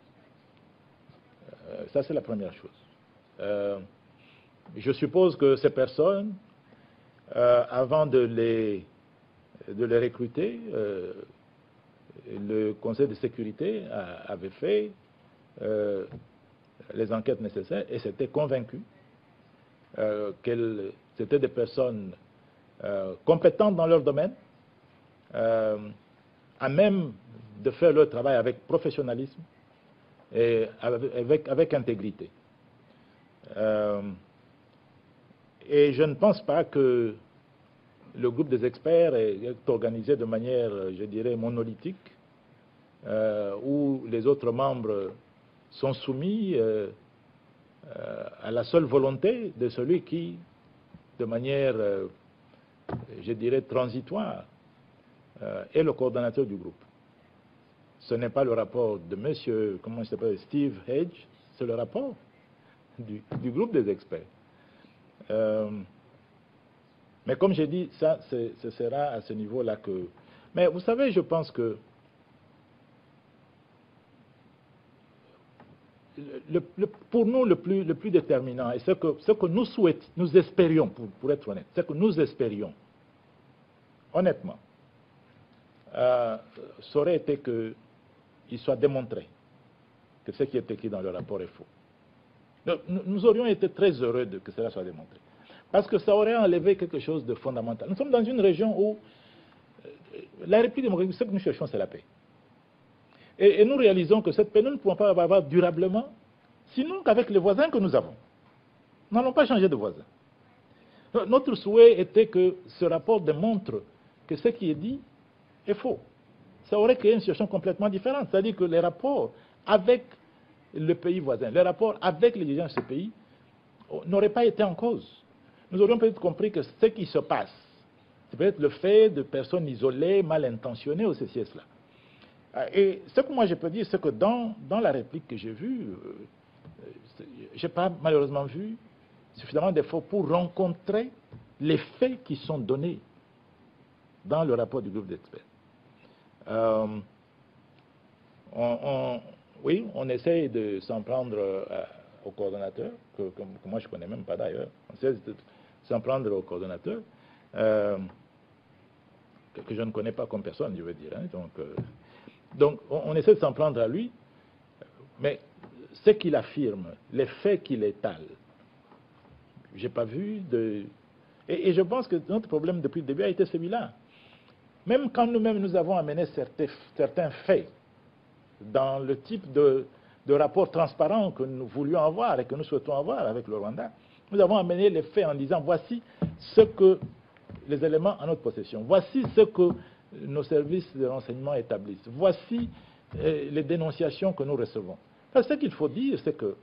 Euh, ça, c'est la première chose. Euh, je suppose que ces personnes, euh, avant de les, de les recruter, euh, le Conseil de sécurité a, avait fait euh, les enquêtes nécessaires et s'était convaincu euh, qu'elles étaient des personnes euh, compétentes dans leur domaine, euh, à même de faire leur travail avec professionnalisme et avec, avec intégrité. Euh, et je ne pense pas que le groupe des experts est, est organisé de manière, je dirais, monolithique, euh, où les autres membres sont soumis euh, euh, à la seule volonté de celui qui, de manière, euh, je dirais, transitoire, euh, est le coordonnateur du groupe. Ce n'est pas le rapport de monsieur, comment il s'appelle, Steve Hedge, c'est le rapport du, du groupe des experts. Euh, mais comme j'ai dit, ça, ce sera à ce niveau-là que... Mais vous savez, je pense que le, le, pour nous, le plus, le plus déterminant, et ce que, ce que nous souhaitons, nous espérions, pour, pour être honnête, ce que nous espérions, honnêtement, euh, ça aurait été qu'il soit démontré que ce qui est écrit dans le rapport est faux. Nous, nous aurions été très heureux de que cela soit démontré. Parce que ça aurait enlevé quelque chose de fondamental. Nous sommes dans une région où la République démocratique, ce que nous cherchons, c'est la paix. Et, et nous réalisons que cette paix, nous ne pouvons pas avoir durablement, sinon qu'avec les voisins que nous avons. Nous n'allons pas changer de voisins. Notre souhait était que ce rapport démontre que ce qui est dit est faux. Ça aurait créé une situation complètement différente. C'est-à-dire que les rapports avec le pays voisin, les rapports avec les dirigeants de ce pays n'auraient pas été en cause. Nous aurions peut-être compris que ce qui se passe, c'est peut-être le fait de personnes isolées, mal intentionnées ou ceci et cela. Et ce que moi je peux dire, c'est que dans, dans la réplique que j'ai vue, euh, je n'ai pas malheureusement vu suffisamment d'efforts pour rencontrer les faits qui sont donnés dans le rapport du groupe d'experts. Euh, on, on, oui, on essaye de s'en prendre euh, au coordonnateur, que, que, que moi je ne connais même pas d'ailleurs. On essaie de s'en prendre au coordonnateur, euh, que, que je ne connais pas comme personne, je veux dire. Hein, donc, euh, donc on, on essaie de s'en prendre à lui, mais ce qu'il affirme, les faits qu'il étale, je n'ai pas vu de... Et, et je pense que notre problème depuis le début a été celui-là. Même quand nous-mêmes nous avons amené certains, certains faits dans le type de, de rapport transparent que nous voulions avoir et que nous souhaitons avoir avec le Rwanda, nous avons amené les faits en disant voici ce que les éléments en notre possession, voici ce que nos services de renseignement établissent, voici euh, les dénonciations que nous recevons. Parce que ce qu'il faut dire, c'est que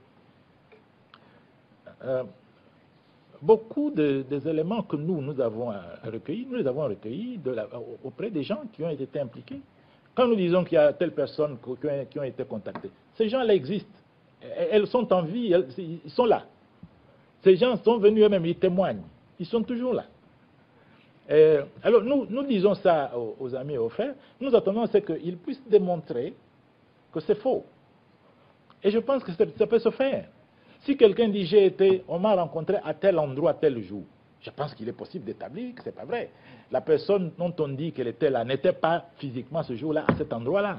euh, beaucoup de, des éléments que nous, nous avons recueillis, nous les avons recueillis de la, auprès des gens qui ont été impliqués Quand nous disons qu'il y a telle personne qui ont, qui ont été contactées, ces gens-là existent. Elles sont en vie, elles, ils sont là. Ces gens sont venus eux-mêmes, ils témoignent. Ils sont toujours là. Et alors, nous, nous disons ça aux, aux amis et aux frères. Nous attendons c'est qu'ils puissent démontrer que c'est faux. Et je pense que ça, ça peut se faire. Si quelqu'un dit, j'ai été, on m'a rencontré à tel endroit, tel jour, je pense qu'il est possible d'établir que ce n'est pas vrai. La personne dont on dit qu'elle était là n'était pas physiquement ce jour-là, à cet endroit-là.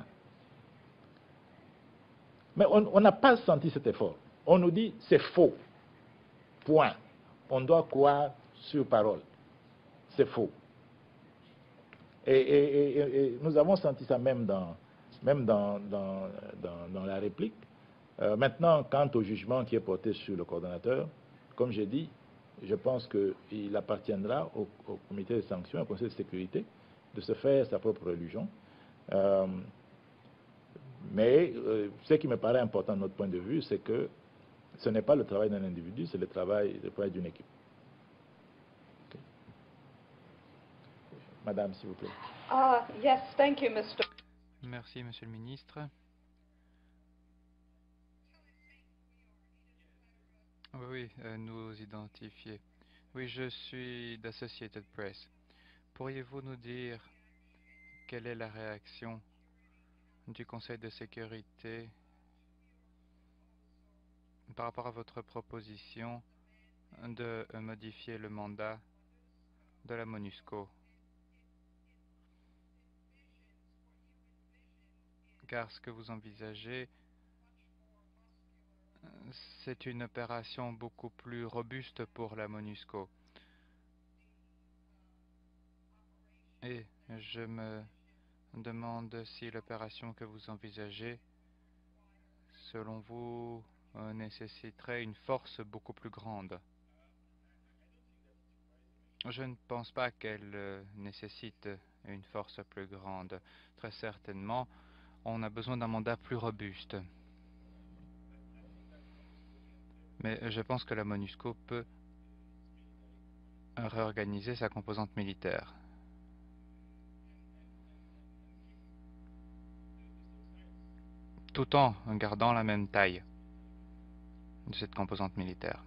Mais on n'a pas senti cet effort. On nous dit, c'est faux. Point. On doit croire sur parole. C'est faux. Et, et, et, et nous avons senti ça même dans, même dans, dans, dans, dans la réplique. Euh, maintenant, quant au jugement qui est porté sur le coordonnateur, comme j'ai dit, je pense qu'il appartiendra au, au comité de sanctions, au conseil de sécurité, de se faire sa propre religion. Euh, mais euh, ce qui me paraît important de notre point de vue, c'est que ce n'est pas le travail d'un individu, c'est le travail, le travail d'une équipe. Okay. Madame, s'il vous plaît. Uh, yes, thank you, Mister Merci, Monsieur le Ministre. Oui, oui, euh, nous identifier. Oui, je suis d'Associated Press. Pourriez-vous nous dire quelle est la réaction du Conseil de sécurité par rapport à votre proposition de modifier le mandat de la MONUSCO? Car ce que vous envisagez, c'est une opération beaucoup plus robuste pour la MONUSCO. Et je me demande si l'opération que vous envisagez, selon vous, euh, nécessiterait une force beaucoup plus grande. Je ne pense pas qu'elle euh, nécessite une force plus grande. Très certainement, on a besoin d'un mandat plus robuste. Mais je pense que la MONUSCO peut réorganiser sa composante militaire. Tout en gardant la même taille de cette composante militaire.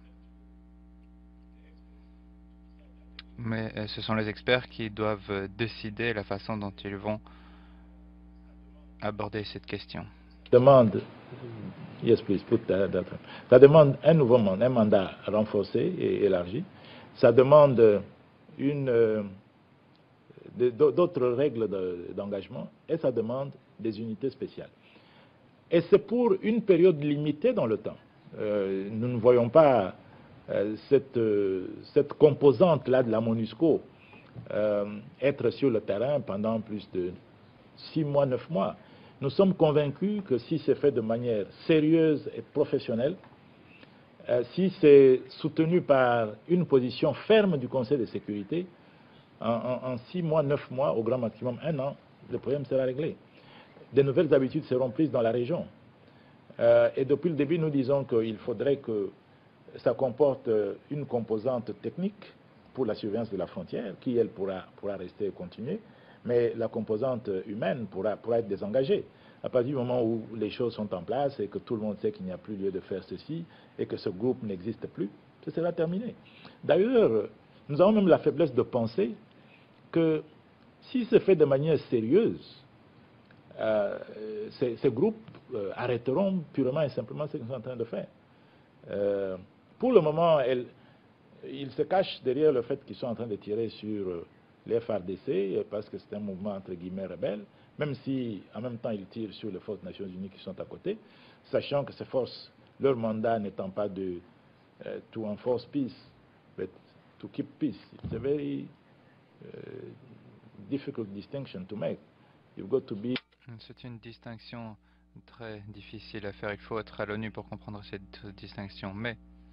Mais euh, ce sont les experts qui doivent euh, décider la façon dont ils vont aborder cette question. Demande, yes, please, put that, that. Ça demande un nouveau mandat, un mandat renforcé et élargi. Ça demande une euh, d'autres règles d'engagement et ça demande des unités spéciales. Et c'est pour une période limitée dans le temps. Euh, nous ne voyons pas euh, cette, euh, cette composante-là de la MONUSCO euh, être sur le terrain pendant plus de six mois, neuf mois. Nous sommes convaincus que si c'est fait de manière sérieuse et professionnelle, euh, si c'est soutenu par une position ferme du Conseil de sécurité, en, en, en six mois, neuf mois, au grand maximum un an, le problème sera réglé. Des nouvelles habitudes seront prises dans la région. Euh, et depuis le début, nous disons qu'il faudrait que ça comporte une composante technique pour la surveillance de la frontière, qui, elle, pourra, pourra rester et continuer, mais la composante humaine pourra, pourra être désengagée. À partir du moment où les choses sont en place et que tout le monde sait qu'il n'y a plus lieu de faire ceci et que ce groupe n'existe plus, ce sera terminé. D'ailleurs, nous avons même la faiblesse de penser que si c'est fait de manière sérieuse, euh, ces, ces groupes euh, arrêteront purement et simplement ce qu'ils sont en train de faire. Euh, pour le moment, elle, ils se cachent derrière le fait qu'ils sont en train de tirer sur euh, les F A R D C parce que c'est un mouvement entre guillemets rebelle, même si en même temps ils tirent sur les forces des Nations Unies qui sont à côté, sachant que ces forces, leur mandat n'étant pas de uh, to enforce peace, but to keep peace. It's a very uh, difficult distinction to make. You've got to be. C'est une distinction très difficile à faire. Il faut être à l'ONU pour comprendre cette distinction. Mais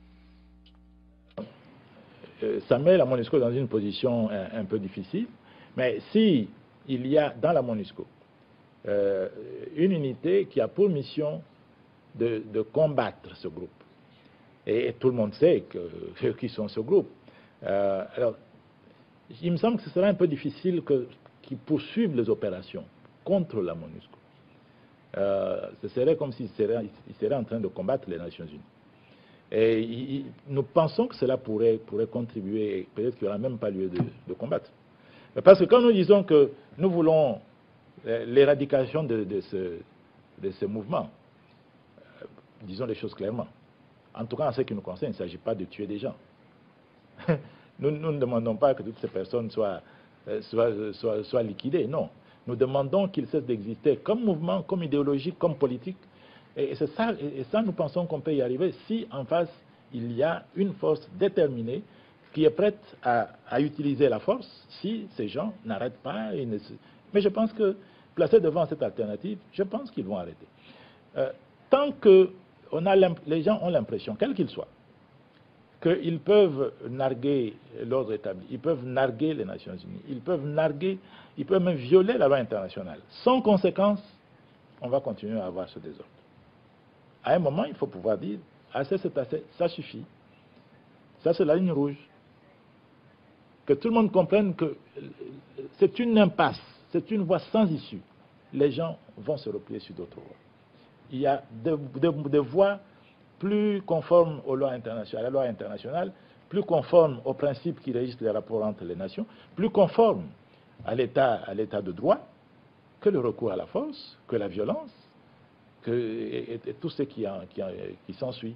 euh, ça met la MONUSCO dans une position un, un peu difficile. Mais si il y a dans la MONUSCO euh, une unité qui a pour mission de, de combattre ce groupe, et, et tout le monde sait que, que, qui sont ce groupe, euh, alors il me semble que ce sera un peu difficile que, qu'ils poursuivent les opérations. contre la MONUSCO. Euh, ce serait comme s'il serait, il serait en train de combattre les Nations Unies. Et il, nous pensons que cela pourrait, pourrait contribuer, et peut-être qu'il n'y aura même pas lieu de, de combattre. Parce que quand nous disons que nous voulons l'éradication de, de, ce, de ce mouvement, euh, disons les choses clairement. En tout cas, en ce qui nous concerne, il ne s'agit pas de tuer des gens. nous, nous ne demandons pas que toutes ces personnes soient, soient, soient, soient liquidées, non. Nous demandons qu'ils cessent d'exister comme mouvement, comme idéologie, comme politique. Et, c'est ça, et ça, nous pensons qu'on peut y arriver si en face, il y a une force déterminée qui est prête à, à utiliser la force si ces gens n'arrêtent pas. Et ne se... Mais je pense que, placés devant cette alternative, je pense qu'ils vont arrêter. Euh, tant que on a les gens ont l'impression, quel qu'il soit, qu'ils peuvent narguer l'ordre établi, ils peuvent narguer les Nations Unies, ils peuvent narguer, ils peuvent même violer la loi internationale. Sans conséquence, on va continuer à avoir ce désordre. À un moment, il faut pouvoir dire, assez c'est assez, ça suffit. Ça, c'est la ligne rouge. Que tout le monde comprenne que c'est une impasse, c'est une voie sans issue. Les gens vont se replier sur d'autres voies. Il y a des de, de voies plus conformes aux lois internationales, à la loi internationale, plus conformes aux principes qui régissent les rapports entre les nations, plus conformes à l'état à l'état de droit que le recours à la force, que la violence, que, et, et, et tout ce qui, en, qui, en, qui s'ensuit.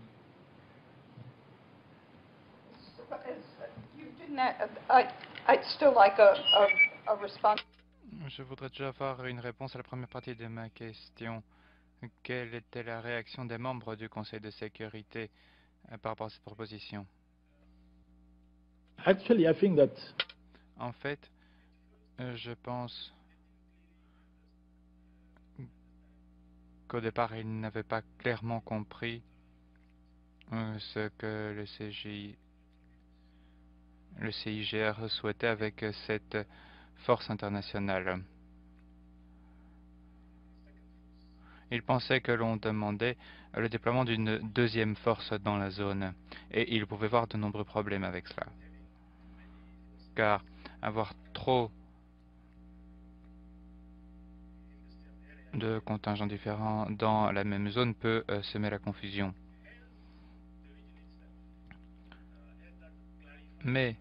Je voudrais déjà avoir une réponse à la première partie de ma question. Quelle était la réaction des membres du Conseil de sécurité euh, par rapport à cette proposition? Actually, I think that... En fait, euh, je pense qu'au départ, ils n'avaient pas clairement compris euh, ce que le C J, le C I G R souhaitait avec euh, cette force internationale. Ils pensaient que l'on demandait le déploiement d'une deuxième force dans la zone et ils pouvaient voir de nombreux problèmes avec cela. Car avoir trop de contingents différents dans la même zone peut euh, semer la confusion. Mais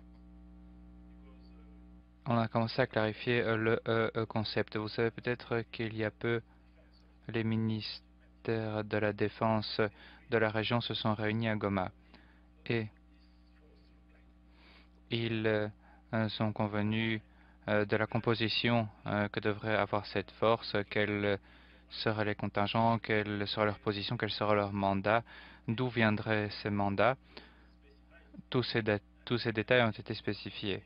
on a commencé à clarifier euh, le euh, concept. Vous savez peut-être qu'il y a peu, les ministères de la Défense de la région se sont réunis à Goma et ils euh, sont convenus euh, de la composition euh, que devrait avoir cette force, quels seraient les contingents, quelle serait leur position, quel serait leur mandat, d'où viendraient ces mandats. Tous ces, tous ces détails ont été spécifiés.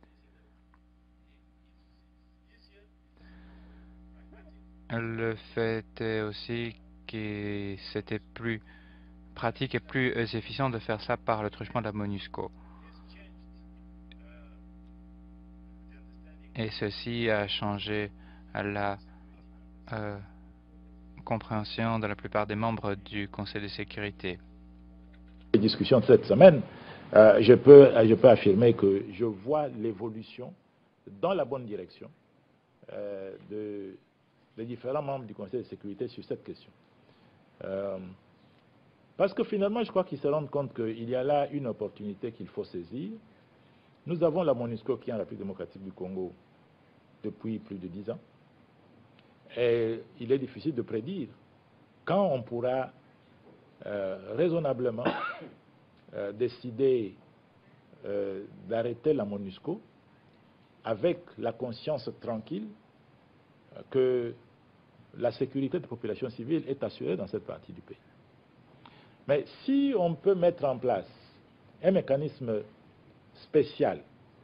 Le fait est aussi que c'était plus pratique et plus efficient de faire ça par le truchement de la MONUSCO. Et ceci a changé la euh, compréhension de la plupart des membres du Conseil de sécurité. Les discussions de cette semaine, euh, je, peux, je peux affirmer que je vois l'évolution dans la bonne direction euh, de les différents membres du Conseil de sécurité sur cette question. Euh, parce que finalement, je crois qu'ils se rendent compte qu'il y a là une opportunité qu'il faut saisir. Nous avons la MONUSCO qui est en République démocratique du Congo depuis plus de dix ans. Et il est difficile de prédire quand on pourra euh, raisonnablement euh, décider euh, d'arrêter la MONUSCO avec la conscience tranquille que la sécurité des populations civiles est assurée dans cette partie du pays. Mais si on peut mettre en place un mécanisme spécial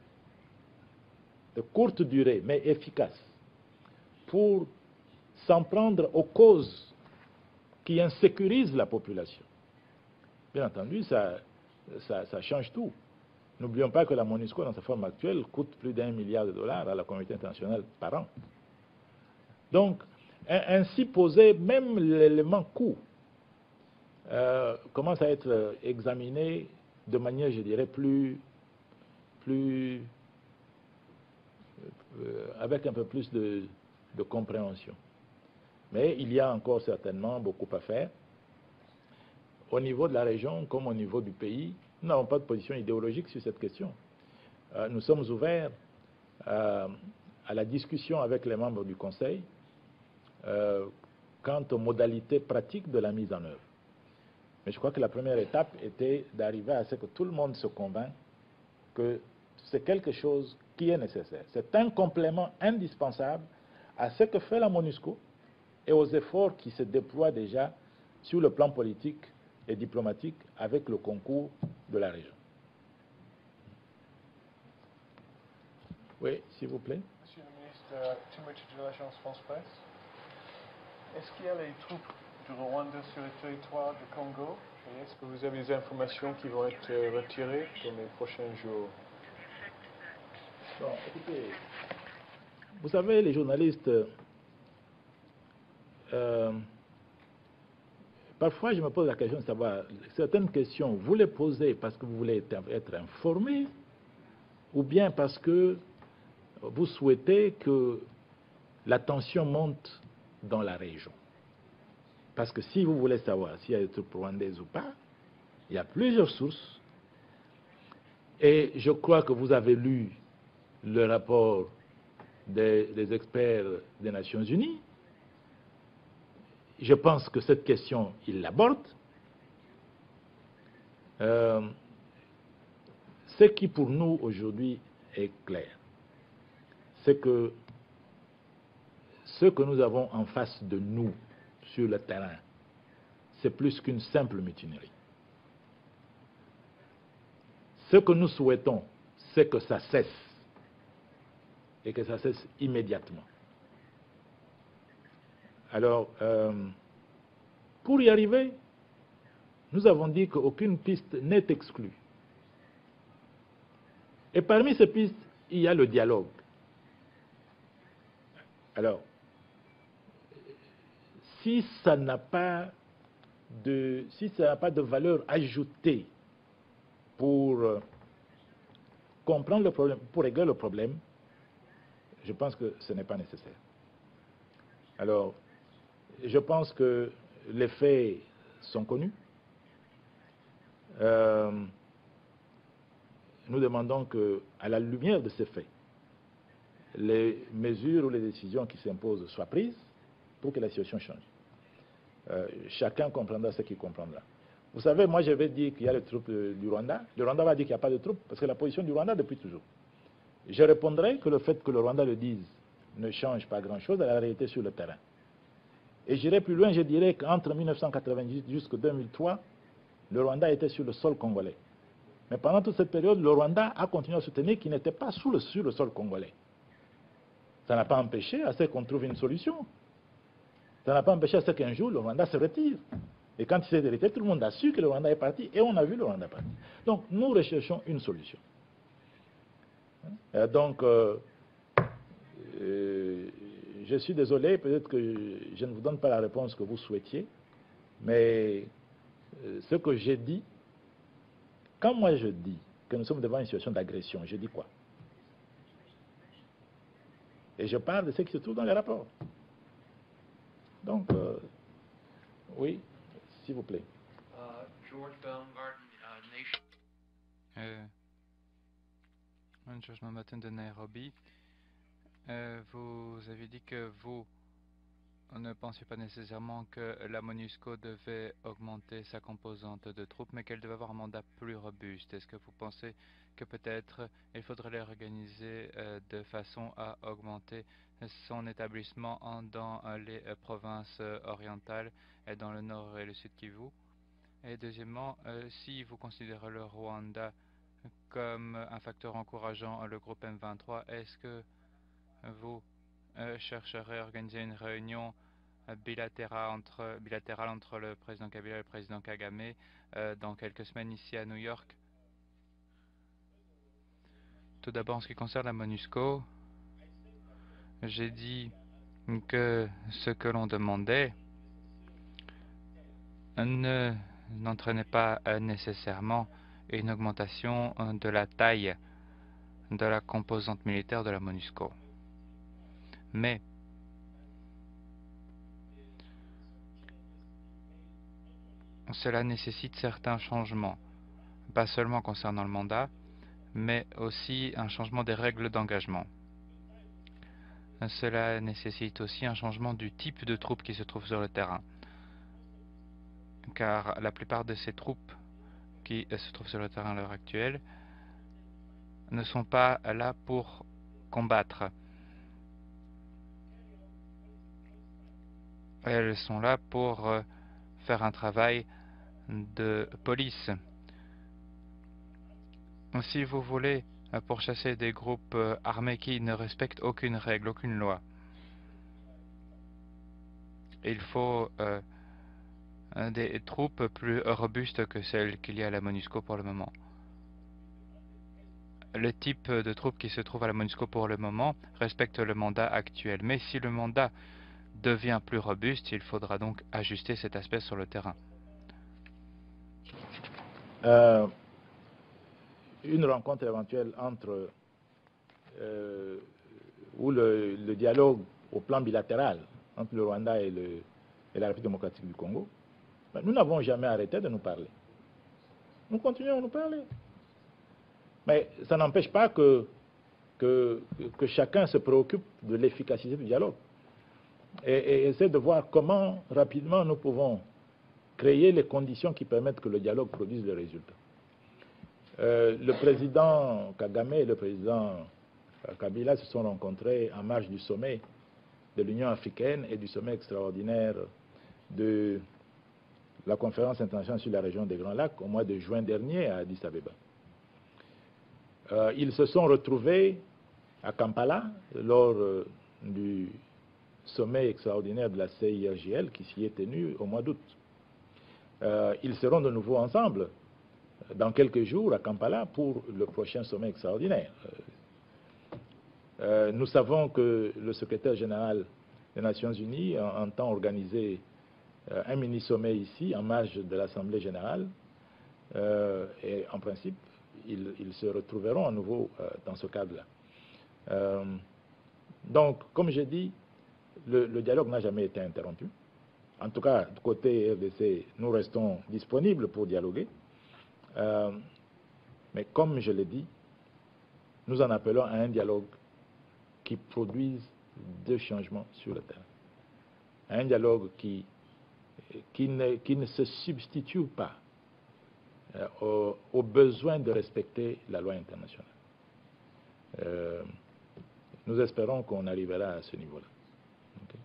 de courte durée mais efficace pour s'en prendre aux causes qui insécurisent la population, bien entendu, ça, ça, ça change tout. N'oublions pas que la MONUSCO, dans sa forme actuelle, coûte plus d'un milliard de dollars à la communauté internationale par an. Donc, ainsi posé, même l'élément coût euh, commence à être examiné de manière, je dirais, plus, plus euh, avec un peu plus de, de compréhension. Mais il y a encore certainement beaucoup à faire. Au niveau de la région comme au niveau du pays, nous n'avons pas de position idéologique sur cette question. Euh, nous sommes ouverts euh, à la discussion avec les membres du Conseil euh, quant aux modalités pratiques de la mise en œuvre. Mais je crois que la première étape était d'arriver à ce que tout le monde se convainc que c'est quelque chose qui est nécessaire. C'est un complément indispensable à ce que fait la MONUSCO et aux efforts qui se déploient déjà sur le plan politique et diplomatique avec le concours de la région. Oui, s'il vous plaît. Monsieur le ministre, euh, Timothy de l'agence France-Presse. Est-ce qu'il y a les troupes du Rwanda sur le territoire du Congo? Et est-ce que vous avez des informations qui vont être euh, retirées dans les prochains jours? Bon, écoutez, vous savez, les journalistes, euh, parfois je me pose la question de savoir, certaines questions, vous les posez parce que vous voulez être, être informé, ou bien parce que vous souhaitez que la tension monte dans la région. Parce que si vous voulez savoir s'il y a des troupes rwandaises ou pas, il y a plusieurs sources. Et je crois que vous avez lu le rapport des, des experts des Nations Unies. Je pense que cette question, il l'aborde. Euh, ce qui pour nous aujourd'hui est clair, c'est que ce que nous avons en face de nous sur le terrain, c'est plus qu'une simple mutinerie. Ce que nous souhaitons, c'est que ça cesse, et que ça cesse immédiatement. Alors, euh, pour y arriver, nous avons dit qu'aucune piste n'est exclue. Et parmi ces pistes, il y a le dialogue. Alors, si ça n'a pas de, si ça n'a pas de valeur ajoutée pour euh, comprendre le problème, pour régler le problème, je pense que ce n'est pas nécessaire. Alors, je pense que les faits sont connus. Euh, nous demandons que, à la lumière de ces faits, les mesures ou les décisions qui s'imposent soient prises pour que la situation change. Euh, chacun comprendra ce qu'il comprendra. Vous savez, moi je vais dire qu'il y a les troupes du Rwanda. Le Rwanda va dire qu'il n'y a pas de troupes, parce que la position du Rwanda depuis toujours. Je répondrai que le fait que le Rwanda le dise ne change pas grand-chose à la réalité sur le terrain. Et j'irai plus loin, je dirais qu'entre mille neuf cent quatre-vingt-dix jusqu'en deux mille trois, le Rwanda était sur le sol congolais. Mais pendant toute cette période, le Rwanda a continué à soutenir qu'il n'était pas sous le, sur le sol congolais. Ça n'a pas empêché à ce qu'on trouve une solution. Ça n'a pas empêché à ce qu'un jour, le Rwanda se retire. Et quand il s'est retiré, tout le monde a su que le Rwanda est parti, et on a vu le Rwanda partir. Donc, nous recherchons une solution. Euh, donc, euh, euh, je suis désolé, peut-être que je ne vous donne pas la réponse que vous souhaitiez, mais euh, ce que j'ai dit, quand moi je dis que nous sommes devant une situation d'agression, je dis quoi? Et je parle de ce qui se trouve dans les rapports. Donc, euh, oui, s'il vous plaît. Uh, George Baumgarten, uh, Nation. Euh, George Baumgarten de Nairobi. Euh, vous avez dit que vous ne pensiez pas nécessairement que la MONUSCO devait augmenter sa composante de troupes, mais qu'elle devait avoir un mandat plus robuste. Est-ce que vous pensez que peut-être il faudrait les organiser euh, de façon à augmenter son établissement en, dans euh, les euh, provinces euh, orientales et dans le nord et le sud Kivu? Et deuxièmement, euh, si vous considérez le Rwanda comme un facteur encourageant le groupe M vingt-trois, est-ce que vous euh, chercherez à organiser une réunion euh, bilatérale, entre, bilatérale entre le président Kabila et le président Kagame euh, dans quelques semaines ici à New York? Tout d'abord, en ce qui concerne la MONUSCO, j'ai dit que ce que l'on demandait ne n'entraînait pas euh, nécessairement une augmentation euh, de la taille de la composante militaire de la MONUSCO. Mais cela nécessite certains changements, pas seulement concernant le mandat, mais aussi un changement des règles d'engagement. Cela nécessite aussi un changement du type de troupes qui se trouvent sur le terrain, car la plupart de ces troupes qui se trouvent sur le terrain à l'heure actuelle ne sont pas là pour combattre. Elles sont là pour euh, faire un travail de police. Si vous voulez euh, pourchasser des groupes euh, armés qui ne respectent aucune règle, aucune loi, il faut euh, des troupes plus robustes que celles qu'il y a à la MONUSCO pour le moment. Le type de troupes qui se trouvent à la MONUSCO pour le moment respecte le mandat actuel. Mais si le mandat devient plus robuste, il faudra donc ajuster cet aspect sur le terrain. Euh, une rencontre éventuelle entre euh, ou le, le dialogue au plan bilatéral entre le Rwanda et, le, et la République démocratique du Congo, ben, nous n'avons jamais arrêté de nous parler. Nous continuons à nous parler. Mais ça n'empêche pas que, que, que chacun se préoccupe de l'efficacité du dialogue et, et essaie de voir comment rapidement nous pouvons créer les conditions qui permettent que le dialogue produise des résultats. Euh, le président Kagame et le président Kabila se sont rencontrés en marge du sommet de l'Union africaine et du sommet extraordinaire de la conférence internationale sur la région des Grands Lacs au mois de juin dernier à Addis Abeba. Euh, ils se sont retrouvés à Kampala lors euh, du sommet extraordinaire de la C I R G L qui s'y est tenu au mois d'août. Euh, ils seront de nouveau ensemble dans quelques jours à Kampala pour le prochain sommet extraordinaire. Euh, nous savons que le secrétaire général des Nations Unies entend organiser euh, un mini-sommet ici en marge de l'Assemblée générale euh, et en principe ils, ils se retrouveront à nouveau euh, dans ce cadre-là. Euh, donc, comme j'ai dit, le, le dialogue n'a jamais été interrompu. En tout cas, du côté R D C, nous restons disponibles pour dialoguer. Euh, mais comme je l'ai dit, nous en appelons à un dialogue qui produise des changements sur le terrain. Un dialogue qui, qui, ne, qui ne se substitue pas euh, au, au besoin de respecter la loi internationale. Euh, nous espérons qu'on arrivera à ce niveau-là. Okay.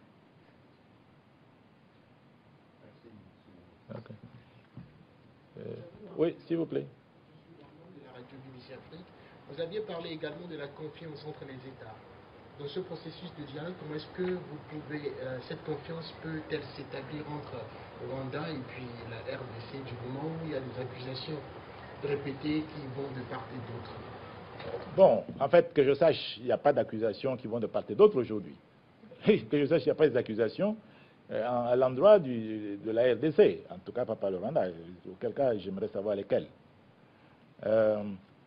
Okay. Euh, oui, s'il vous plaît. De la radio B B C Afrique, vous aviez parlé également de la confiance entre les États. Dans ce processus de dialogue, comment est-ce que vous pouvez, euh, cette confiance peut-elle s'établir entre le Rwanda et puis la R D C du moment où il y a des accusations répétées qui vont de part et d'autre? Bon, en fait, que je sache, il n'y a pas d'accusations qui vont de part et d'autre aujourd'hui. Que je sache, il n'y a pas d'accusations à l'endroit de la R D C, en tout cas pas par le Rwanda, auquel cas j'aimerais savoir lesquels. Euh,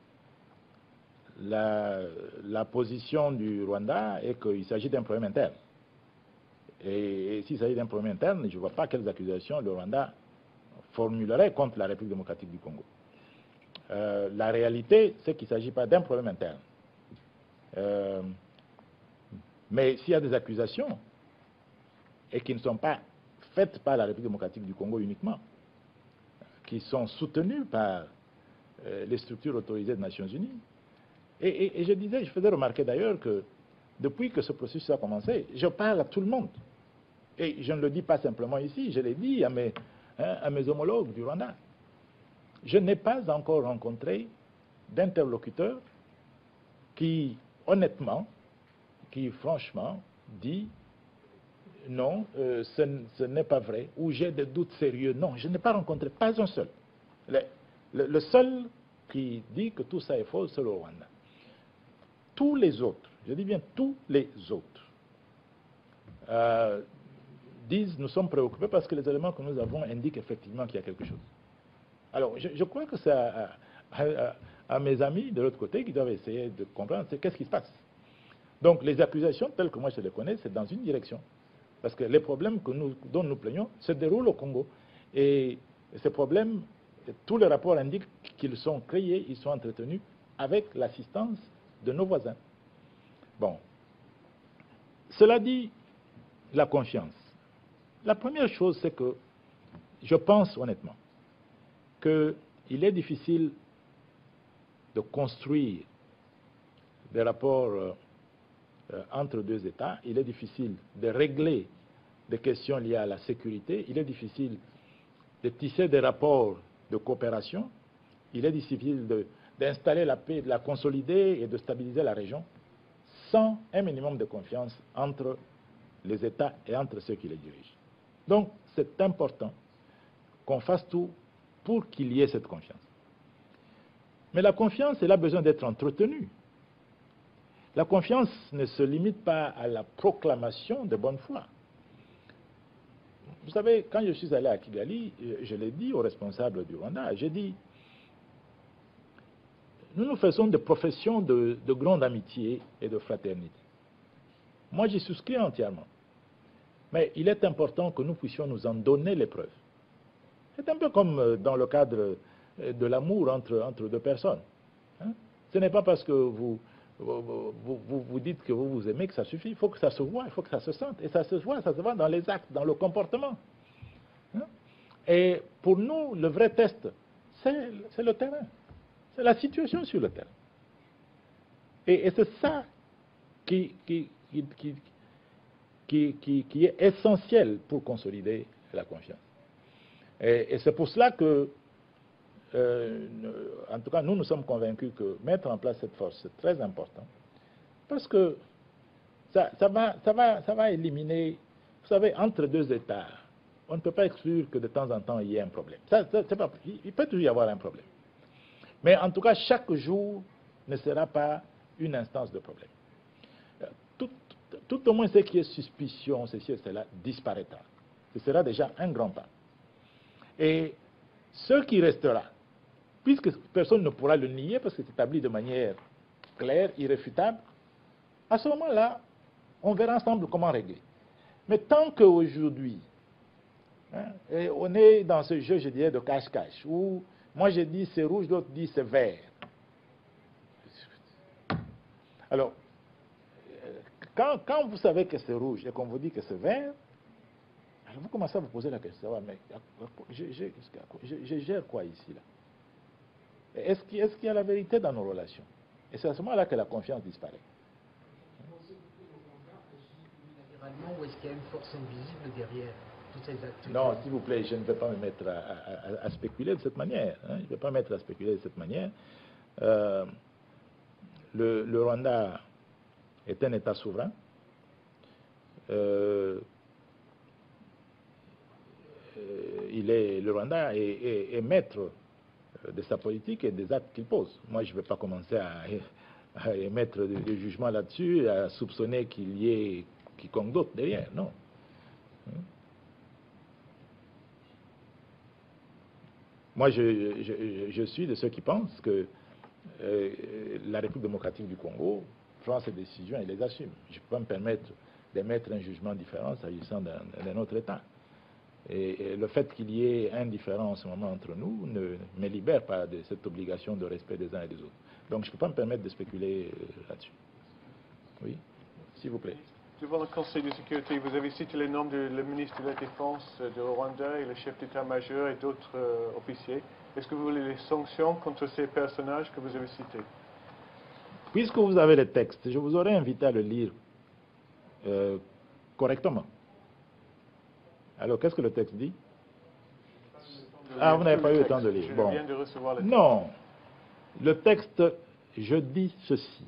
la, la position du Rwanda est qu'il s'agit d'un problème interne. Et, et s'il s'agit d'un problème interne, je ne vois pas quelles accusations le Rwanda formulerait contre la République démocratique du Congo. Euh, la réalité, c'est qu'il ne s'agit pas d'un problème interne. Euh, mais s'il y a des accusations, et qui ne sont pas faites par la République démocratique du Congo uniquement, qui sont soutenues par euh, les structures autorisées des Nations Unies. Et, et, et je disais, je faisais remarquer d'ailleurs que depuis que ce processus a commencé, je parle à tout le monde. Et je ne le dis pas simplement ici, je l'ai dit à mes, hein, à mes homologues du Rwanda. Je n'ai pas encore rencontré d'interlocuteur qui, honnêtement, qui franchement dit non, euh, ce, ce n'est pas vrai, ou j'ai des doutes sérieux. Non, je n'ai pas rencontré, pas un seul. Le, le, le seul qui dit que tout ça est faux, c'est le Rwanda. Tous les autres, je dis bien tous les autres, euh, disent nous sommes préoccupés parce que les éléments que nous avons indiquent effectivement qu'il y a quelque chose. Alors, je, je crois que c'est à, à, à, à mes amis de l'autre côté qui doivent essayer de comprendre qu'est-ce qui se passe. Donc, les accusations telles que moi je les connais, c'est dans une direction. Parce que les problèmes que nous, dont nous plaignons se déroulent au Congo. Et ces problèmes, tous les rapports indiquent qu'ils sont créés, ils sont entretenus avec l'assistance de nos voisins. Bon. Cela dit, la confiance. La première chose, c'est que je pense honnêtement qu'il est difficile de construire des rapports euh, euh, entre deux États. Il est difficile de régler des questions liées à la sécurité. Il est difficile de tisser des rapports de coopération. Il est difficile d'installer la paix, de la consolider et de stabiliser la région sans un minimum de confiance entre les États et entre ceux qui les dirigent. Donc, c'est important qu'on fasse tout pour qu'il y ait cette confiance. Mais la confiance, elle a besoin d'être entretenue. La confiance ne se limite pas à la proclamation de bonne foi. Vous savez, quand je suis allé à Kigali, je l'ai dit aux responsables du Rwanda, j'ai dit, nous nous faisons des professions de, de grande amitié et de fraternité. Moi, j'y souscris entièrement. Mais il est important que nous puissions nous en donner les preuves. C'est un peu comme dans le cadre de l'amour entre, entre deux personnes. Hein? Ce n'est pas parce que vous vous, vous vous dites que vous vous aimez que ça suffit. Il faut que ça se voit, il faut que ça se sente. Et ça se voit, ça se voit dans les actes, dans le comportement. Hein? Et pour nous, le vrai test, c'est le terrain. C'est la situation sur le terrain. Et, et c'est ça qui, qui, qui, qui, qui, qui, qui est essentiel pour consolider la confiance. Et, et c'est pour cela que, euh, en tout cas, nous nous sommes convaincus que mettre en place cette force, c'est très important. Parce que ça, ça, va, ça, va, ça va éliminer, vous savez, entre deux États, on ne peut pas exclure que de temps en temps, il y ait un problème. Ça, ça, c'est pas, il peut toujours y avoir un problème. Mais en tout cas, chaque jour ne sera pas une instance de problème. Tout, tout au moins ce qui est suspicion, ceci et cela, disparaîtra. Ce sera déjà un grand pas. Et ce qui restera, puisque personne ne pourra le nier parce que c'est établi de manière claire, irréfutable, à ce moment-là, on verra ensemble comment régler. Mais tant qu'aujourd'hui, hein, on est dans ce jeu, je dirais, de cache-cache, où moi je dis c'est rouge, l'autre dit c'est vert. Alors, quand, quand vous savez que c'est rouge et qu'on vous dit que c'est vert, alors vous commencez à vous poser la question, mais je, je, je, je gère quoi ici là? Est-ce qu'il est-ce qu'il y a la vérité dans nos relations? Et c'est à ce moment-là que la confiance disparaît. Pensez-vous que le Rwanda agit unilatéralement ou est-ce qu'il y a une force invisible derrière toutes ces actes? Non, s'il vous plaît, je ne vais pas me mettre à, à, à spéculer de cette manière. Hein. Je ne vais pas me mettre à spéculer de cette manière. Euh, le, le Rwanda est un État souverain. Euh, il est, le Rwanda est, est, est maître de sa politique et des actes qu'il pose. Moi, je ne vais pas commencer à, à émettre des de jugements là-dessus, à soupçonner qu'il y ait quiconque d'autre derrière. Non. Moi, je, je, je suis de ceux qui pensent que euh, la République démocratique du Congo prend ses décisions et les assume. Je ne peux pas me permettre d'émettre un jugement différent s'agissant d'un autre État. Et, et le fait qu'il y ait un différent en ce moment entre nous ne me libère pas de cette obligation de respect des uns et des autres. Donc je ne peux pas me permettre de spéculer euh, là-dessus. Oui, s'il vous plaît. Devant le Conseil de sécurité, vous avez cité les noms du ministre de la Défense du Rwanda et le chef d'état-major et d'autres euh, officiers. Est-ce que vous voulez des sanctions contre ces personnages que vous avez cités? Puisque vous avez le texte, je vous aurais invité à le lire euh, correctement. Alors, qu'est-ce que le texte dit? Ah, vous n'avez pas eu le temps de lire. Bon. Je viens de recevoir le texte. Non. Le texte, je dis ceci.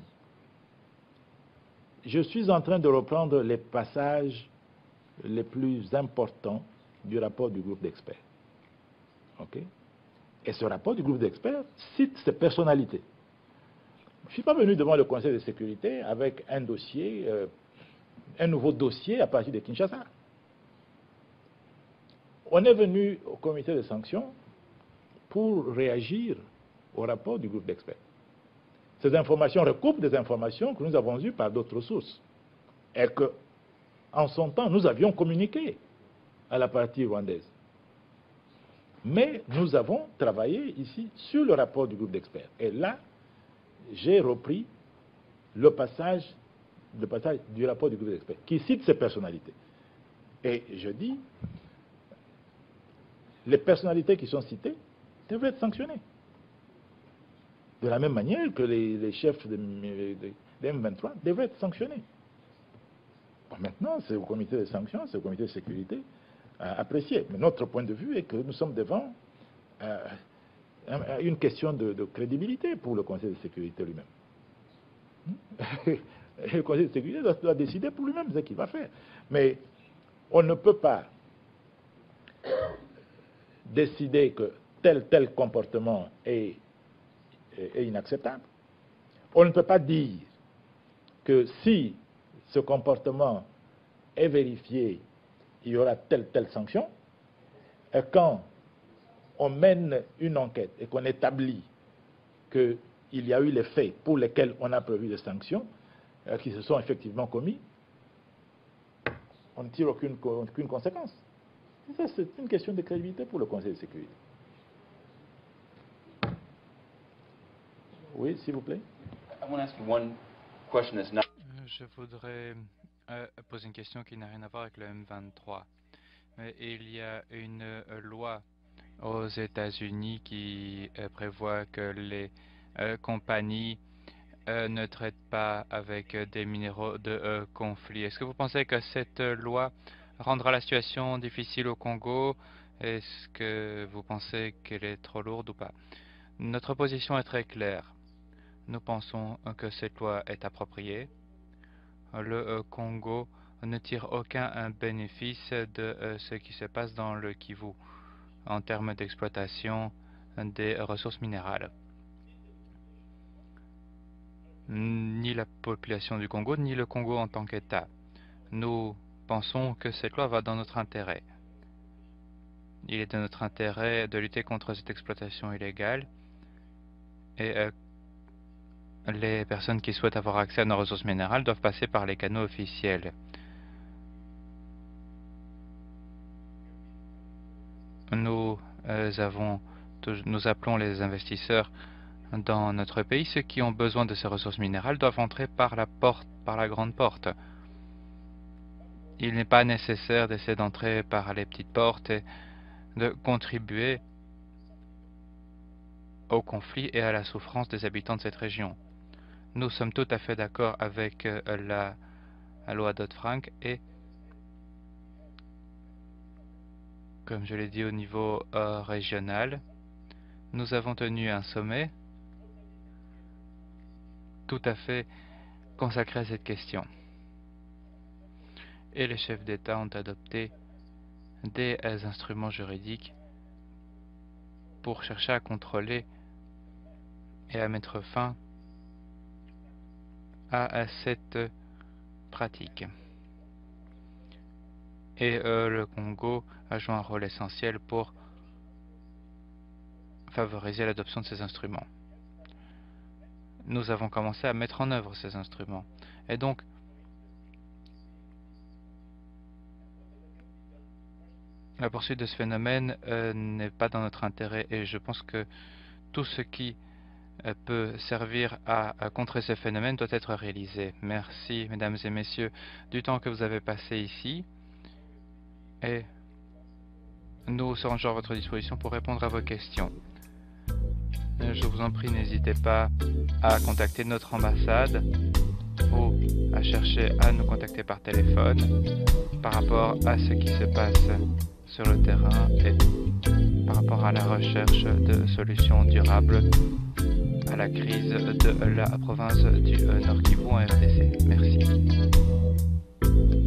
Je suis en train de reprendre les passages les plus importants du rapport du groupe d'experts. OK? Et ce rapport du groupe d'experts cite ces personnalités. Je ne suis pas venu devant le Conseil de sécurité avec un dossier, euh, un nouveau dossier à partir de Kinshasa. On est venu au comité de sanctions pour réagir au rapport du groupe d'experts. Ces informations recoupent des informations que nous avons eues par d'autres sources. Et que, en son temps, nous avions communiqué à la partie rwandaise. Mais nous avons travaillé ici sur le rapport du groupe d'experts. Et là, j'ai repris le passage, le passage du rapport du groupe d'experts qui cite ces personnalités. Et je dis, les personnalités qui sont citées devraient être sanctionnées. De la même manière que les, les chefs de, de, de M vingt-trois devraient être sanctionnés. Bon, maintenant, c'est au comité de sanctions, c'est au comité de sécurité à apprécier. Mais notre point de vue est que nous sommes devant euh, une question de, de crédibilité pour le Conseil de sécurité lui-même. Le Conseil de sécurité doit, doit décider pour lui-même ce qu'il va faire. Mais on ne peut pas décider que tel tel comportement est, est, est inacceptable. On ne peut pas dire que si ce comportement est vérifié, il y aura telle telle sanction. Et quand on mène une enquête et qu'on établit qu'il y a eu les faits pour lesquels on a prévu des sanctions euh, qui se sont effectivement commis, on ne tire aucune, aucune conséquence. Ça, c'est une question de crédibilité pour le Conseil de sécurité. Oui, s'il vous plaît. I want to ask you one question that's not... Je voudrais euh, poser une question qui n'a rien à voir avec le M vingt-trois. Mais il y a une euh, loi aux États-Unis qui euh, prévoit que les euh, compagnies euh, ne traitent pas avec euh, des minéraux de euh, conflit. Est-ce que vous pensez que cette euh, loi rendra la situation difficile au Congo? Est-ce que vous pensez qu'elle est trop lourde ou pas? Notre position est très claire. Nous pensons que cette loi est appropriée. Le euh, Congo ne tire aucun un bénéfice de euh, ce qui se passe dans le Kivu en termes d'exploitation des ressources minérales. Ni la population du Congo, ni le Congo en tant qu'État. Nous pensons que cette loi va dans notre intérêt. Il est de notre intérêt de lutter contre cette exploitation illégale et euh, les personnes qui souhaitent avoir accès à nos ressources minérales doivent passer par les canaux officiels. Nous euh, avons, nous appelons les investisseurs dans notre pays. Ceux qui ont besoin de ces ressources minérales doivent entrer par la porte, par la grande porte. Il n'est pas nécessaire d'essayer d'entrer par les petites portes et de contribuer au conflit et à la souffrance des habitants de cette région. Nous sommes tout à fait d'accord avec euh, la, la loi Dodd-Frank et, comme je l'ai dit au niveau euh, régional, nous avons tenu un sommet tout à fait consacré à cette question. Et les chefs d'État ont adopté des euh, instruments juridiques pour chercher à contrôler et à mettre fin à cette pratique. Et euh, le Congo a joué un rôle essentiel pour favoriser l'adoption de ces instruments. Nous avons commencé à mettre en œuvre ces instruments. Et donc, la poursuite de ce phénomène euh, n'est pas dans notre intérêt et je pense que tout ce qui peut servir à, à contrer ce phénomène doit être réalisé. Merci, mesdames et messieurs, du temps que vous avez passé ici. Et nous serons à votre disposition pour répondre à vos questions. Je vous en prie, n'hésitez pas à contacter notre ambassade ou à chercher à nous contacter par téléphone par rapport à ce qui se passe sur le terrain et par rapport à la recherche de solutions durables à la crise de la province du Nord Kivu en R D C. Merci.